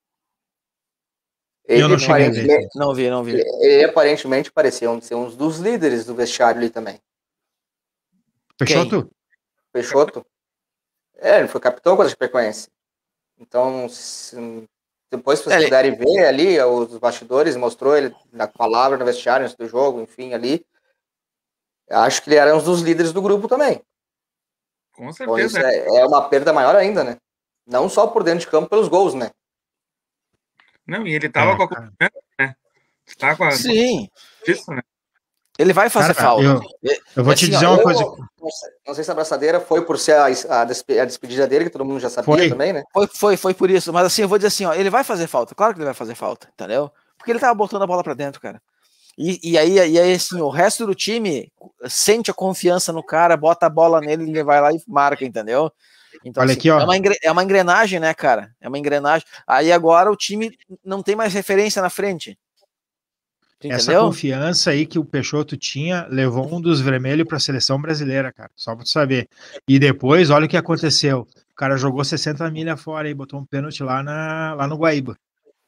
Ele eu não cheguei a ver. Não vi, não vi. Ele, ele aparentemente parecia um, ser um dos líderes do vestiário ali também. Peixoto? Peixoto? É, ele foi capitão contra o Chapecoense. Então, se, depois se vocês É, puderem ver ali, os bastidores, mostrou ele na palavra no vestiário antes do jogo, enfim, ali. Acho que ele era um dos líderes do grupo também. Com Então, isso certeza. é, é uma perda maior ainda, né? Não só por dentro de campo, pelos gols, né? Não, e ele tava É, com a cara. confiança, né? Tá com a Sim, isso, né? ele vai fazer Cara, falta. eu, eu vou te Assim, dizer ó, uma Eu coisa. não sei, não sei se a abraçadeira foi por ser a, a, despe- a despedida dele, que todo mundo já sabia Foi. também, né? Foi, foi, foi por isso. Mas assim, eu vou dizer assim, ó, ele vai fazer falta. Claro que ele vai fazer falta, entendeu? Porque ele tava botando a bola pra dentro, cara. E, e, aí, e aí, assim, o resto do time sente a confiança no cara, bota a bola nele, ele vai lá e marca, entendeu? Então, Olha assim, aqui, ó. é uma, engre- é uma engrenagem, né, cara? É uma engrenagem. Aí agora o time não tem mais referência na frente. Tu Essa entendeu? confiança aí que o Peixoto tinha levou um dos vermelhos para a seleção brasileira, cara. Só pra tu saber. E depois, olha o que aconteceu. O cara jogou sessenta milha fora e botou um pênalti lá, na, lá no Guaíba.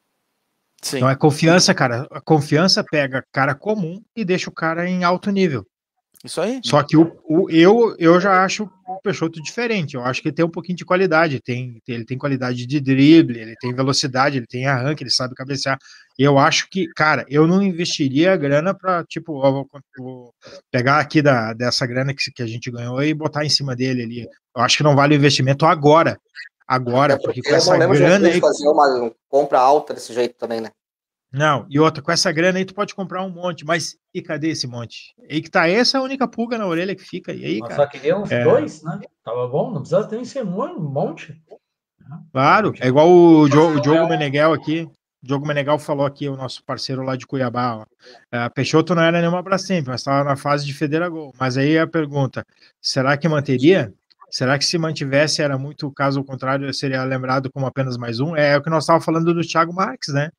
Sim. Então é confiança, cara. A confiança pega cara comum e deixa o cara em alto nível. Isso aí. Só que o, o, eu, eu já acho o Peixoto diferente. Eu acho que ele tem um pouquinho de qualidade. Tem, ele tem qualidade de drible, ele tem velocidade, ele tem arranque, ele sabe cabecear. Eu acho que, cara, eu não investiria grana para, tipo, ó, vou, vou pegar aqui da, dessa grana que, que a gente ganhou e botar em cima dele ali. Eu acho que não vale o investimento agora. Agora, Até porque porque com eu essa não lembro de grana aí. fazer uma compra alta desse jeito também, né? Não, e outra, com essa grana aí tu pode comprar um monte, mas e cadê esse monte? E que tá essa é a única pulga na orelha que fica. E aí, Mas cara? só queria uns é... dois, né? Tava bom, não precisava ter um monte. Claro, é igual o, Diogo, o Diogo Meneghel aqui. O Diogo Meneghel falou aqui, o nosso parceiro lá de Cuiabá. Ó. É, Peixoto não era nenhuma Brastemp, mas estava na fase de Federagol. Mas aí a pergunta: será que manteria? Será que se mantivesse era muito, caso contrário, seria lembrado como apenas mais um? É o que nós estávamos falando do Thiago Marques, né?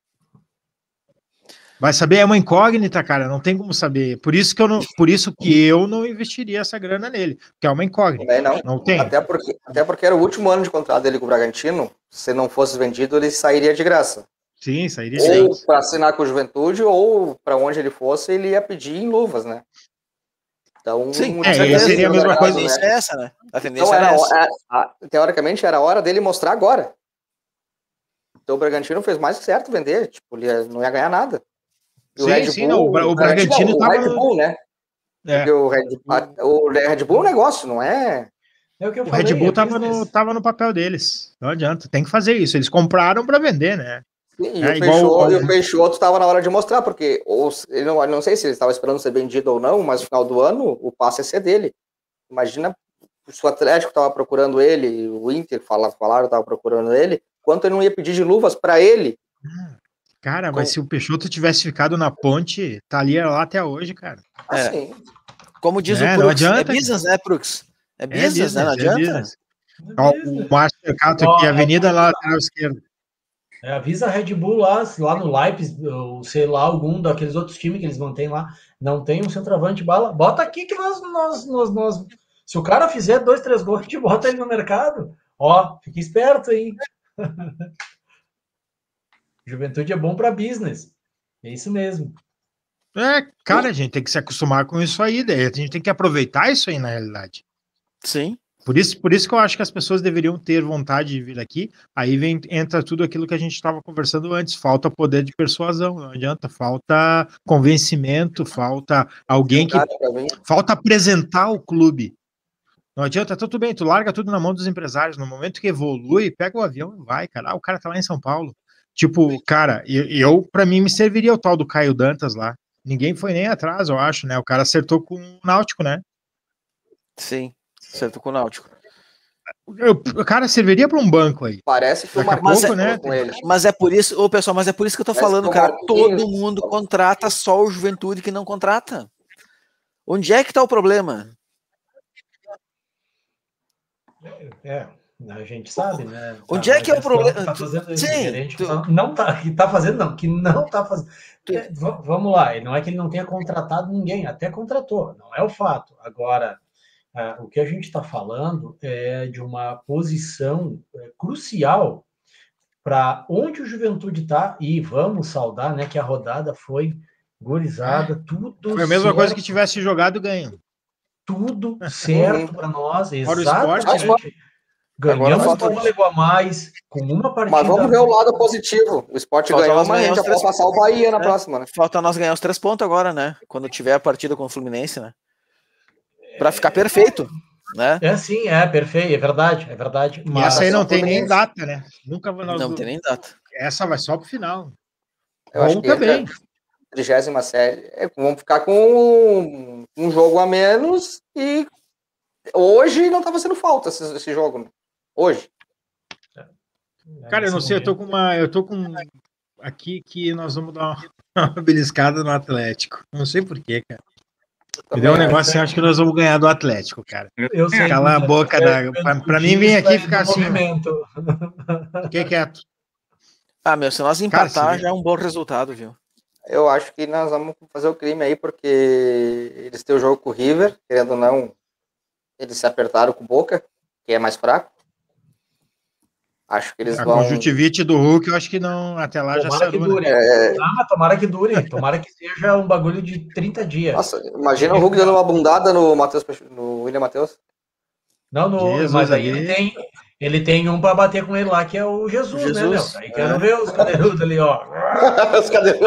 Vai saber, é uma incógnita, cara, não tem como saber. Por isso que eu não, por isso que eu não investiria essa grana nele, que é uma incógnita. Também não. Não tem. Até porque, até porque era o último ano de contrato dele com o Bragantino. Se não fosse vendido, ele sairia de graça. Sim, sairia de Ou graça. para assinar com o Juventude, ou para onde ele fosse, ele ia pedir em luvas, né? Então, Sim, é, certeza, seria a mesma a coisa, tendência né? é essa, né? A tendência Então, era era, essa. a, a, teoricamente, era a hora dele mostrar agora. Então, o Bragantino fez mais que certo vender. Tipo, ele ia, não ia ganhar nada. E Sim, o Red sim, Bull, não, o, Bra o Bragantino não, o estava... Red Bull, né? É. Porque o Red, a, o Red Bull é um negócio, não é... É o que eu O falei, Red Bull é tava no, business. tava no papel deles. Não adianta, tem que fazer isso. Eles compraram para vender, né? E, É o igual Peixoto, ao- e o Peixoto estava na hora de mostrar, porque ou, ele não, não sei se ele estava esperando ser vendido ou não, mas no final do ano o passe ia ser dele. Imagina se o Atlético estava procurando ele, o Inter falaram, falaram estava procurando ele, quanto ele não ia pedir de luvas para ele. Cara, Com- mas se o Peixoto tivesse ficado na ponte, tá ali lá até hoje, cara. É. Assim, Como diz É, o não Brooks, adianta, é business, né, Brooks? É É business, né? Não business, é adianta. business. Ó, o Márcio Mercato aqui, Avenida na lateral esquerda. É, avisa a Red Bull lá, se lá no Leipzig, ou sei lá, algum daqueles outros times que eles mantêm lá, não tem um centroavante bala. Bota aqui que nós, nós, nós, nós. Se o cara fizer dois, três gols, a gente bota ele no mercado. Ó, fica esperto, hein? Juventude é bom para business. É isso mesmo. É, cara, a gente tem que se acostumar com isso aí, daí a gente tem que aproveitar isso aí na realidade. Sim. Por isso, por isso que eu acho que as pessoas deveriam ter vontade de vir aqui. Aí vem, entra tudo aquilo que a gente estava conversando antes. Falta poder de persuasão, não adianta. Falta convencimento, falta alguém que. Falta apresentar o clube. Não adianta, tudo bem, tu larga tudo na mão dos empresários. No momento que evolui, pega o avião e vai, cara. Ah, o cara tá lá em São Paulo. Tipo, cara, eu, eu para mim, me serviria o tal do Caio Dantas lá. Ninguém foi nem atrás, eu acho, né? O cara acertou com o Náutico, né? Sim, acertou com o Náutico. Eu, o cara serviria para um banco aí. Parece que o Daqui a Marquinhos pouco, né? com ele. Mas é por isso, ô pessoal, mas é por isso que eu tô Parece falando, que o cara. Marquinhos- Todo mundo contrata, só o Juventude que não contrata. Onde é que tá o problema? É, a gente sabe, né? Onde é que é o Mas problema? que Tá fazendo isso, Sim, gerente que tu- tá- não tá, que tá fazendo, não, que não tá fazendo. É, v- vamos lá, não é que ele não tenha contratado ninguém, até contratou, não é o fato. Agora, ah, o que a gente está falando é de uma posição é, crucial para onde o Juventude está, e vamos saudar, né, que a rodada foi gorizada, tudo Foi a mesma certo, coisa que tivesse jogado ganho. tudo certo para nós, Fora o esporte, exatamente. né? Ganhamos, Agora falta- uma levou a mais, com uma partida. Mas vamos ver o lado positivo. O Sport Falta ganhou, nós mas a ganhar gente os já pode três- passar o Bahia na É. próxima, né? Falta nós ganhar os três pontos agora, né? Quando tiver a partida com o Fluminense, né? Pra ficar perfeito, né? É sim, é perfeito, é verdade, é verdade. E Mas essa aí não tem nem Fluminense. data, né? Nunca vai nós Não tem nem data. Essa vai só pro final. Eu acho Bom que também. entra trigésima série. É, vamos ficar com um, um jogo a menos e hoje não tá fazendo falta esse, esse jogo. Né? Hoje. Cara, eu não sei, eu tô com uma. Eu tô com aqui que nós vamos dar uma, uma beliscada no Atlético. Não sei porquê, cara. Me deu um Também, negócio assim, acho que nós vamos ganhar do Atlético, cara. eu sei. Cala a boca é, da. Pra, pra mim, vem aqui e ficar assim, ó. movimento. Fiquei quieto. Ah, meu, se nós Cara, empatar, se- já é um bom resultado, viu? Eu acho que nós vamos fazer o crime aí, porque eles têm o jogo com o River, querendo ou não, eles se apertaram com o Boca, que é mais fraco. Acho que eles A vão. conjuntivite do Hulk, eu acho que não. Até lá já Tomara que sarou, dure. né? É, Ah, tomara que dure. Tomara que seja um bagulho de trinta dias. nossa, imagina o Hulk dando uma bundada no Matheus, no William Matheus. Não, no, Jesus mas aí ali. ele tem, ele tem um para bater com ele lá, que é o Jesus, Jesus, né, meu? Aí quero é. ver os cadeirudos ali, ó. Os cadeiros.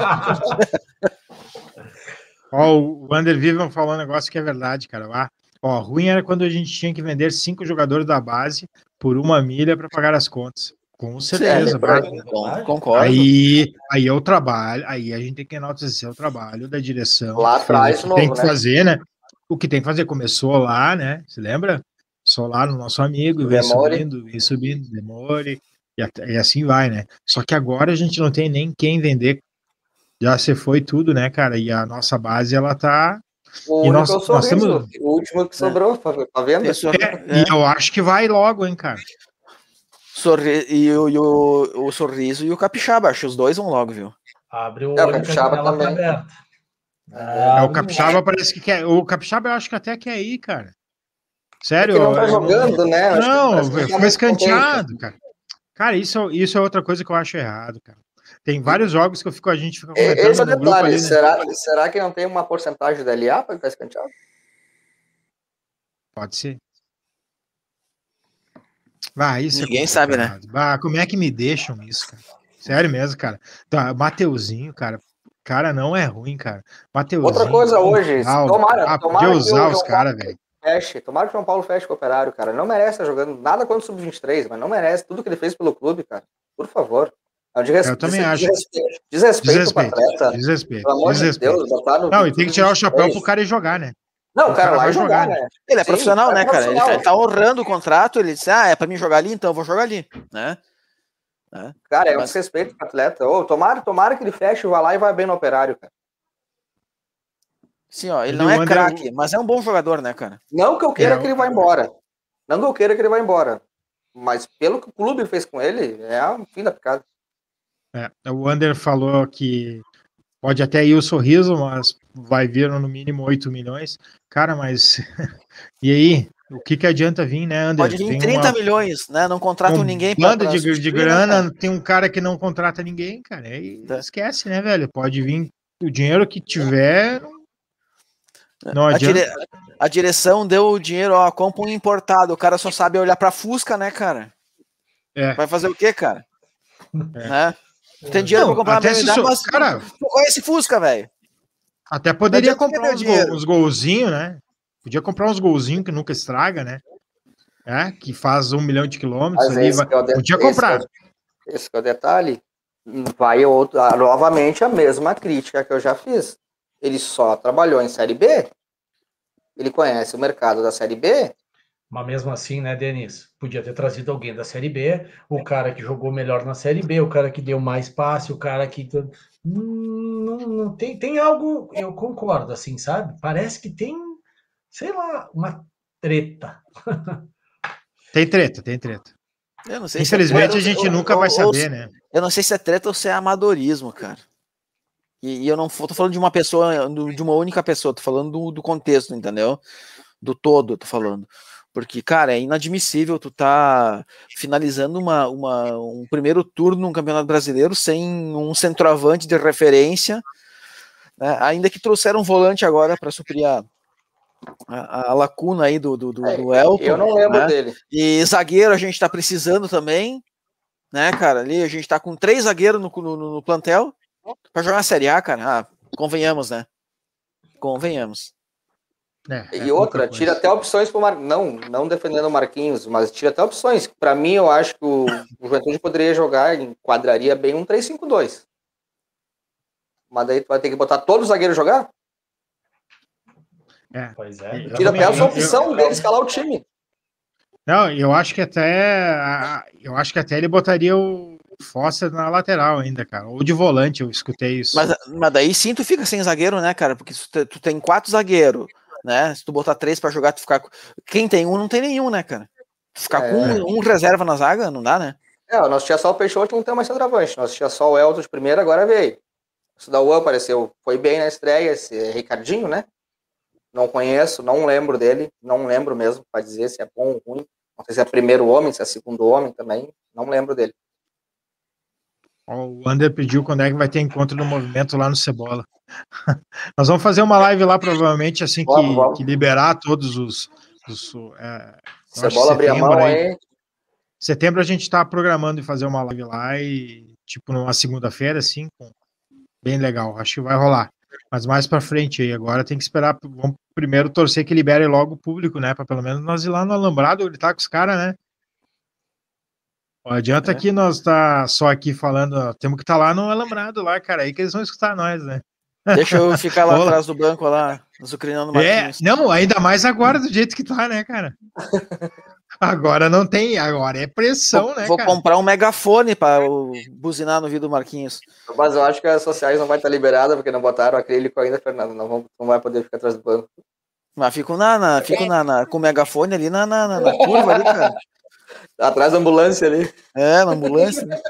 Ó, o Wander Vivian falou um negócio que é verdade, cara. Ah, ó, ruim era quando a gente tinha que vender cinco jogadores da base por uma milha para pagar as contas. Com certeza, é por aí. bah. Bom, concordo. Aí, aí é o trabalho, aí a gente tem que enaltecer o trabalho da direção. Lá que atrás, fez o que novo, tem que né? fazer, né? O que tem que fazer começou lá, né? Se lembra? Só lá no nosso amigo, vem Demore. subindo, vem subindo, demore, e, até- e assim vai, né? Só que agora a gente não tem nem quem vender. Já se foi tudo, né, cara? E a nossa base, ela tá. O E único nós- é o nós sorriso. temos- O último que sobrou, pra, pra venda. Tem sorri- É, é. E eu acho que vai logo, hein, cara. Sorri- e, o, e o, o Sorriso e o Capixaba, acho que os dois vão logo, viu? Abre o É, o olho que a Capixaba janela tá também. aberta. É, o Abre Capixaba parece que quer. O Capixaba eu acho que até quer ir, cara. Sério? Porque não tá eu- jogando, né? Acho que Não, parece que tá foi muito escanteado, cara. Cara, isso, isso é outra coisa que eu acho errado, cara. Tem vários jogos que eu fico, a gente fica contente. comentando Esse é o no grupo detalhe. ali, né? será, será que não tem uma porcentagem da L A para ficar escanteado? Pode ser. Vai, isso Ninguém é sabe, né? complicado. Bah, como é que me deixam isso, cara? Sério mesmo, cara. Tá, Mateuzinho, cara. Cara, não é ruim, cara. Mateuzinho. Outra coisa hoje, Ronaldo, tomara, ah, tomara podia que usar o os João caras, Paulo velho. feche. Tomara que o João Paulo feche com o Operário, cara. Ele não merece estar jogando nada contra o sub vinte e três, mas não merece tudo que ele fez pelo clube, cara. Por favor. Não, de res... Eu também des- acho. Desrespeito, desrespeito pro Desrespeito, atleta. desrespeito, Pelo amor de desrespeito. Deus, botar no. Não, e tem que tirar o chapéu pro cara ir jogar, né? Não, o cara lá vai e jogar, jogar, né? Ele é Sim, profissional, o cara né, é cara? Ele, profissional. ele tá honrando o contrato, ele disse, ah, é pra mim jogar ali, então eu vou jogar ali, né? né? Cara, é um Mas- desrespeito pro atleta. Ô, tomara, tomara que ele feche, vá lá e vai bem no Operário, cara. Sim, ó, ele Ele não é manda craque, mas é um bom jogador, né, cara? Não que eu queira É, que ele vá embora. Não que eu queira que ele vá embora. Mas pelo que o clube fez com ele, é o fim da picada. É, o Ander falou que pode até ir o sorriso, mas vai vir no mínimo oito milhões. Cara, mas e aí? O que que adianta vir, né, Ander? Pode vir Tem trinta uma, milhões, né? Não contratam uma ninguém pra, banda pra de, de substituir, né, grana, cara? tem um cara que não contrata ninguém, cara. Aí Tá. esquece, né, velho? Pode vir o dinheiro que tiver, não, não A, adianta. dire- a direção deu o dinheiro, ó, compra um importado, o cara só sabe olhar pra Fusca, né, cara? É. Vai fazer o quê, cara? É. Né? Tem dinheiro Não, pra comprar uma até se B M W, so- mas cara, tu conhece Fusca, velho? até poderia adianta comprar perder uns, dinheiro. gol, uns golzinhos, né? Podia comprar uns golzinhos que nunca estraga, né? É, que faz um milhão de quilômetros Mas ali. esse Vai... que é o de- Podia esse comprar. que é o- Esse que é o detalhe. Vai outro, ah, novamente a mesma crítica que eu já fiz. Ele só trabalhou em Série B. Ele conhece o mercado da Série B. Mas mesmo assim, né, Denis? Podia ter trazido alguém da Série B, o cara que jogou melhor na Série B, o cara que deu mais passe, o cara que. Hum, Não, não tem, tem algo, eu concordo, assim, sabe? Parece que tem, sei lá, uma treta. Tem treta, tem treta. Eu não sei Infelizmente se é a gente ou- nunca ou- vai ou- saber, né? Eu não sei se é treta ou se é amadorismo, cara. E, e eu não f- tô falando de uma pessoa, do- de uma única pessoa, tô falando do, do contexto, entendeu? Do todo, eu tô falando. Porque, cara, é inadmissível tu tá finalizando uma, uma, um primeiro turno no Campeonato Brasileiro sem um centroavante de referência, né? Ainda que trouxeram um volante agora para suprir a, a, a lacuna aí do, do, do, É, do Elton. eu não lembro né? dele. E zagueiro a gente tá precisando também, né, cara? Ali a gente tá com três zagueiros no, no, no plantel para jogar a Série A, cara. Ah, convenhamos, né? Convenhamos. É, é E outra, pouca tira coisa. até opções para Mar... não, não defendendo o Marquinhos, mas tira até opções. Para mim, eu acho que o, o Juventude poderia jogar, enquadraria bem um três cinco dois. Mas daí tu vai ter que botar todos os zagueiros jogar? É. Pois é. Eu Tira também- até essa eu- opção dele escalar o time. Não, eu acho que até eu acho que até ele botaria o Foster na lateral ainda, cara. Ou de volante, eu escutei isso. Mas, mas daí sim tu fica sem zagueiro, né, cara? Porque se tu, tu tem quatro zagueiros, né? Se tu botar três pra jogar, tu ficar. com- Quem tem um, não tem nenhum, né, cara? Tu ficar É. com um, um reserva na zaga, não dá, né? É, nós tinha só o Peixoto, não tem mais centroavante. Nós tinha só o Elton de primeira, agora veio. O Dawan apareceu, foi bem na estreia, esse Ricardinho, né? Não conheço, não lembro dele, não lembro mesmo para dizer se é bom ou ruim. Não sei se é primeiro homem, se é segundo homem também, não lembro dele. Ó, o Ander pediu quando é que vai ter encontro do movimento lá no Cebola. Nós vamos fazer uma live lá, provavelmente, assim que, Vamos, vamos. que liberar todos os. os é, eu acho Cebola abrir a setembro mão aí. aí. Setembro a gente está programando de fazer uma live lá e, tipo, numa segunda-feira, assim, com- bem legal. Acho que vai rolar. Mas mais pra frente aí, agora tem que esperar. Vamos primeiro torcer que libere logo o público, né? Pra pelo menos nós ir lá no Alambrado gritar com os caras, né? Não adianta É. que nós tá só aqui falando, ó, temos que estar lá no Alambrado lá, cara, aí que eles vão escutar nós, né? Deixa eu ficar lá Olá. atrás do banco lá, azucrinando É, Marquinhos. não, ainda mais agora do jeito que tá, né, cara? Agora não tem, agora é pressão, vou né, vou cara? comprar um megafone para buzinar no ouvido do Marquinhos. Mas eu acho que as sociais não vai estar liberada, porque não botaram acrílico ainda, Fernando. Não, vão, não vai poder ficar atrás do banco. Mas fico, na, na, fico na, na- com o megafone ali na, na, na- na curva ali, cara. Atrás da ambulância ali. É, na ambulância. Né?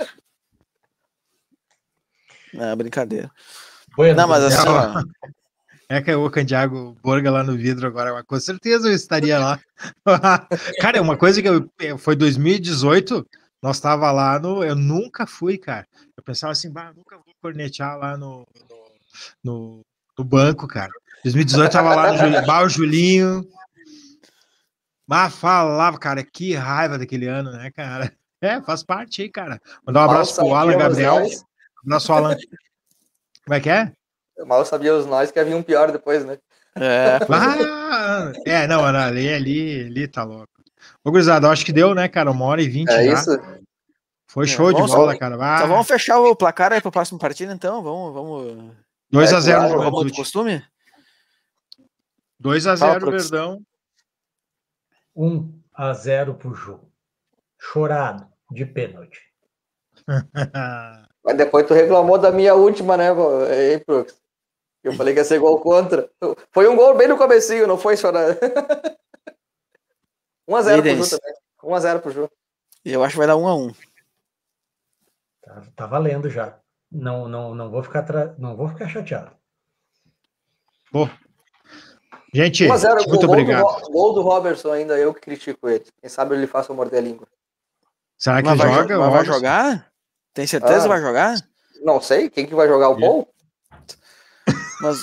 Não, brincadeira. Bueno, Não, mas assim, Não. ó, É que o Candiago Borga lá no vidro agora, mas com certeza eu estaria lá. Cara, é uma coisa que eu, foi dois mil e dezoito, nós tava lá no, eu nunca fui, cara. Eu pensava assim, bah, nunca vou cornetear lá no, no, no, no banco, cara. dois mil e dezoito tava lá no Julinho, bah, o Julinho. Mas falava, cara, que raiva daquele ano, né, cara? É, faz parte aí, cara. Mandar um Mal abraço pro Alan sabíamos Gabriel. nós- Abraço, Alan. Como é que é? Mal sabíamos nós que havia um pior depois, né? é, Ah, é, não, não, ali, ali, ali tá louco. Ô, gurizada, eu acho que deu, né, cara? Uma hora e vinte É já. isso. Foi show É, de vamos bola, só- cara. Então Ah, vamos fechar o placar aí para a próxima partida, então. Vamos, vamos. dois a É, zero claro, no Como de Juventude. costume? dois a Fala, zero Brooks. Verdão. um a zero pro Ju. Chorado, de pênalti. Mas depois tu reclamou da minha última, né, aí, Brooks? Eu falei que ia ser gol contra. Foi um gol bem no comecinho, não foi, chorar. um a zero pro Ju Denis? também. um a zero pro Ju. Eu acho que vai dar um a um. Tá, tá valendo já. Não, não, não vou ficar tra... não vou ficar chateado. Pô. Gente, um a zero, muito gol, obrigado. do, Ro- gol do Robertson ainda, eu que critico ele. Quem sabe ele faça eu morder a língua. Será que Mas vai, joga? jo- vai Vamos. jogar? Tem certeza Ah. que vai jogar? Não sei, quem que vai jogar o gol? Mas.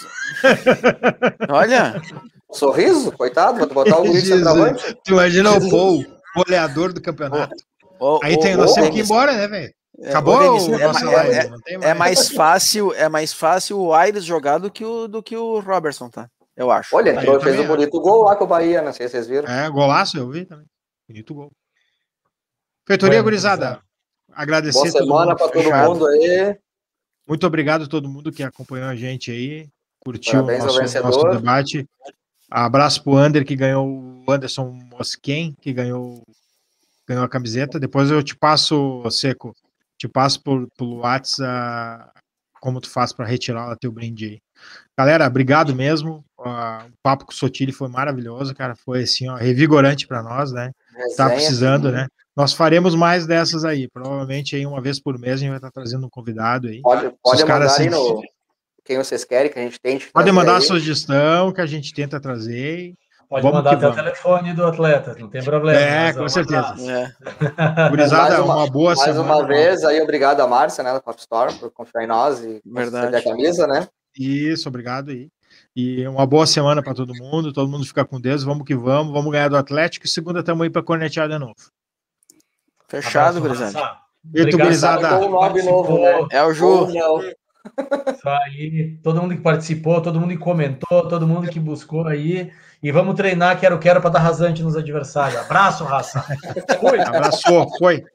Olha, Sorriso? Coitado, vou botar o guri de Jesus. centroavante. Tu imagina o Paul, goleador do campeonato. o- Aí o- tem, o- nós o temos que ir Denis, embora, né, velho? é, Acabou o Denis, a é nossa ma- live. é- não tem é mais. mais fácil, é mais fácil o Aires jogar do que o, do que o Robertson, tá? Eu acho. Olha, Aí entrou, eu fez um também bonito gol lá com o Bahia, não sei se vocês viram. É, golaço, eu vi também. Bonito gol. Feitoria, Bueno, gurizada. gurizada. Agradecer Boa todo semana mundo. pra todo fechado. mundo aí. Muito obrigado a todo mundo que acompanhou a gente aí, curtiu Parabéns o ao nosso, vencedor. nosso debate. Abraço pro Ander, que ganhou, o Anderson Mosquen, que ganhou, ganhou a camiseta. Depois eu te passo, Seco, te passo por, pelo WhatsApp como tu faz para retirar o teu brinde aí. Galera, obrigado mesmo. Uh, o papo com o Sotile foi maravilhoso, cara. Foi assim, ó, revigorante para nós, né? Tá Resenha. precisando, né? Nós faremos mais dessas aí. Provavelmente aí uma vez por mês a gente vai estar trazendo um convidado aí. Pode, Os pode caras mandar aí se- no. Quem vocês querem que a gente tente. Pode trazer mandar a aí. sugestão que a gente tenta trazer. Pode Vamos mandar que até o vamos. telefone do atleta, não tem problema. É, nós com vamos certeza. atrás. É, Gurizada, Mais uma, uma- boa Mais semana. uma vez, aí obrigado a Márcia, né, da Pop Store, por confiar em nós e Verdade. conceder a camisa, né? Isso, obrigado aí. E uma boa semana para todo mundo. Todo mundo fica com Deus. Vamos que vamos. Vamos ganhar do Atlético. E segunda estamos aí para cornetear de novo. fechado, Abraço, gurizada. Raça. E tu, Obrigado, gurizada? todo mundo Com o nome que novo, participou. né? É o Ou Ju. não. Isso aí, todo mundo que participou, todo mundo que comentou, todo mundo que buscou aí. E vamos treinar, quero, quero, para dar rasante nos adversários. Abraço, raça. Fui. Abraço. Foi.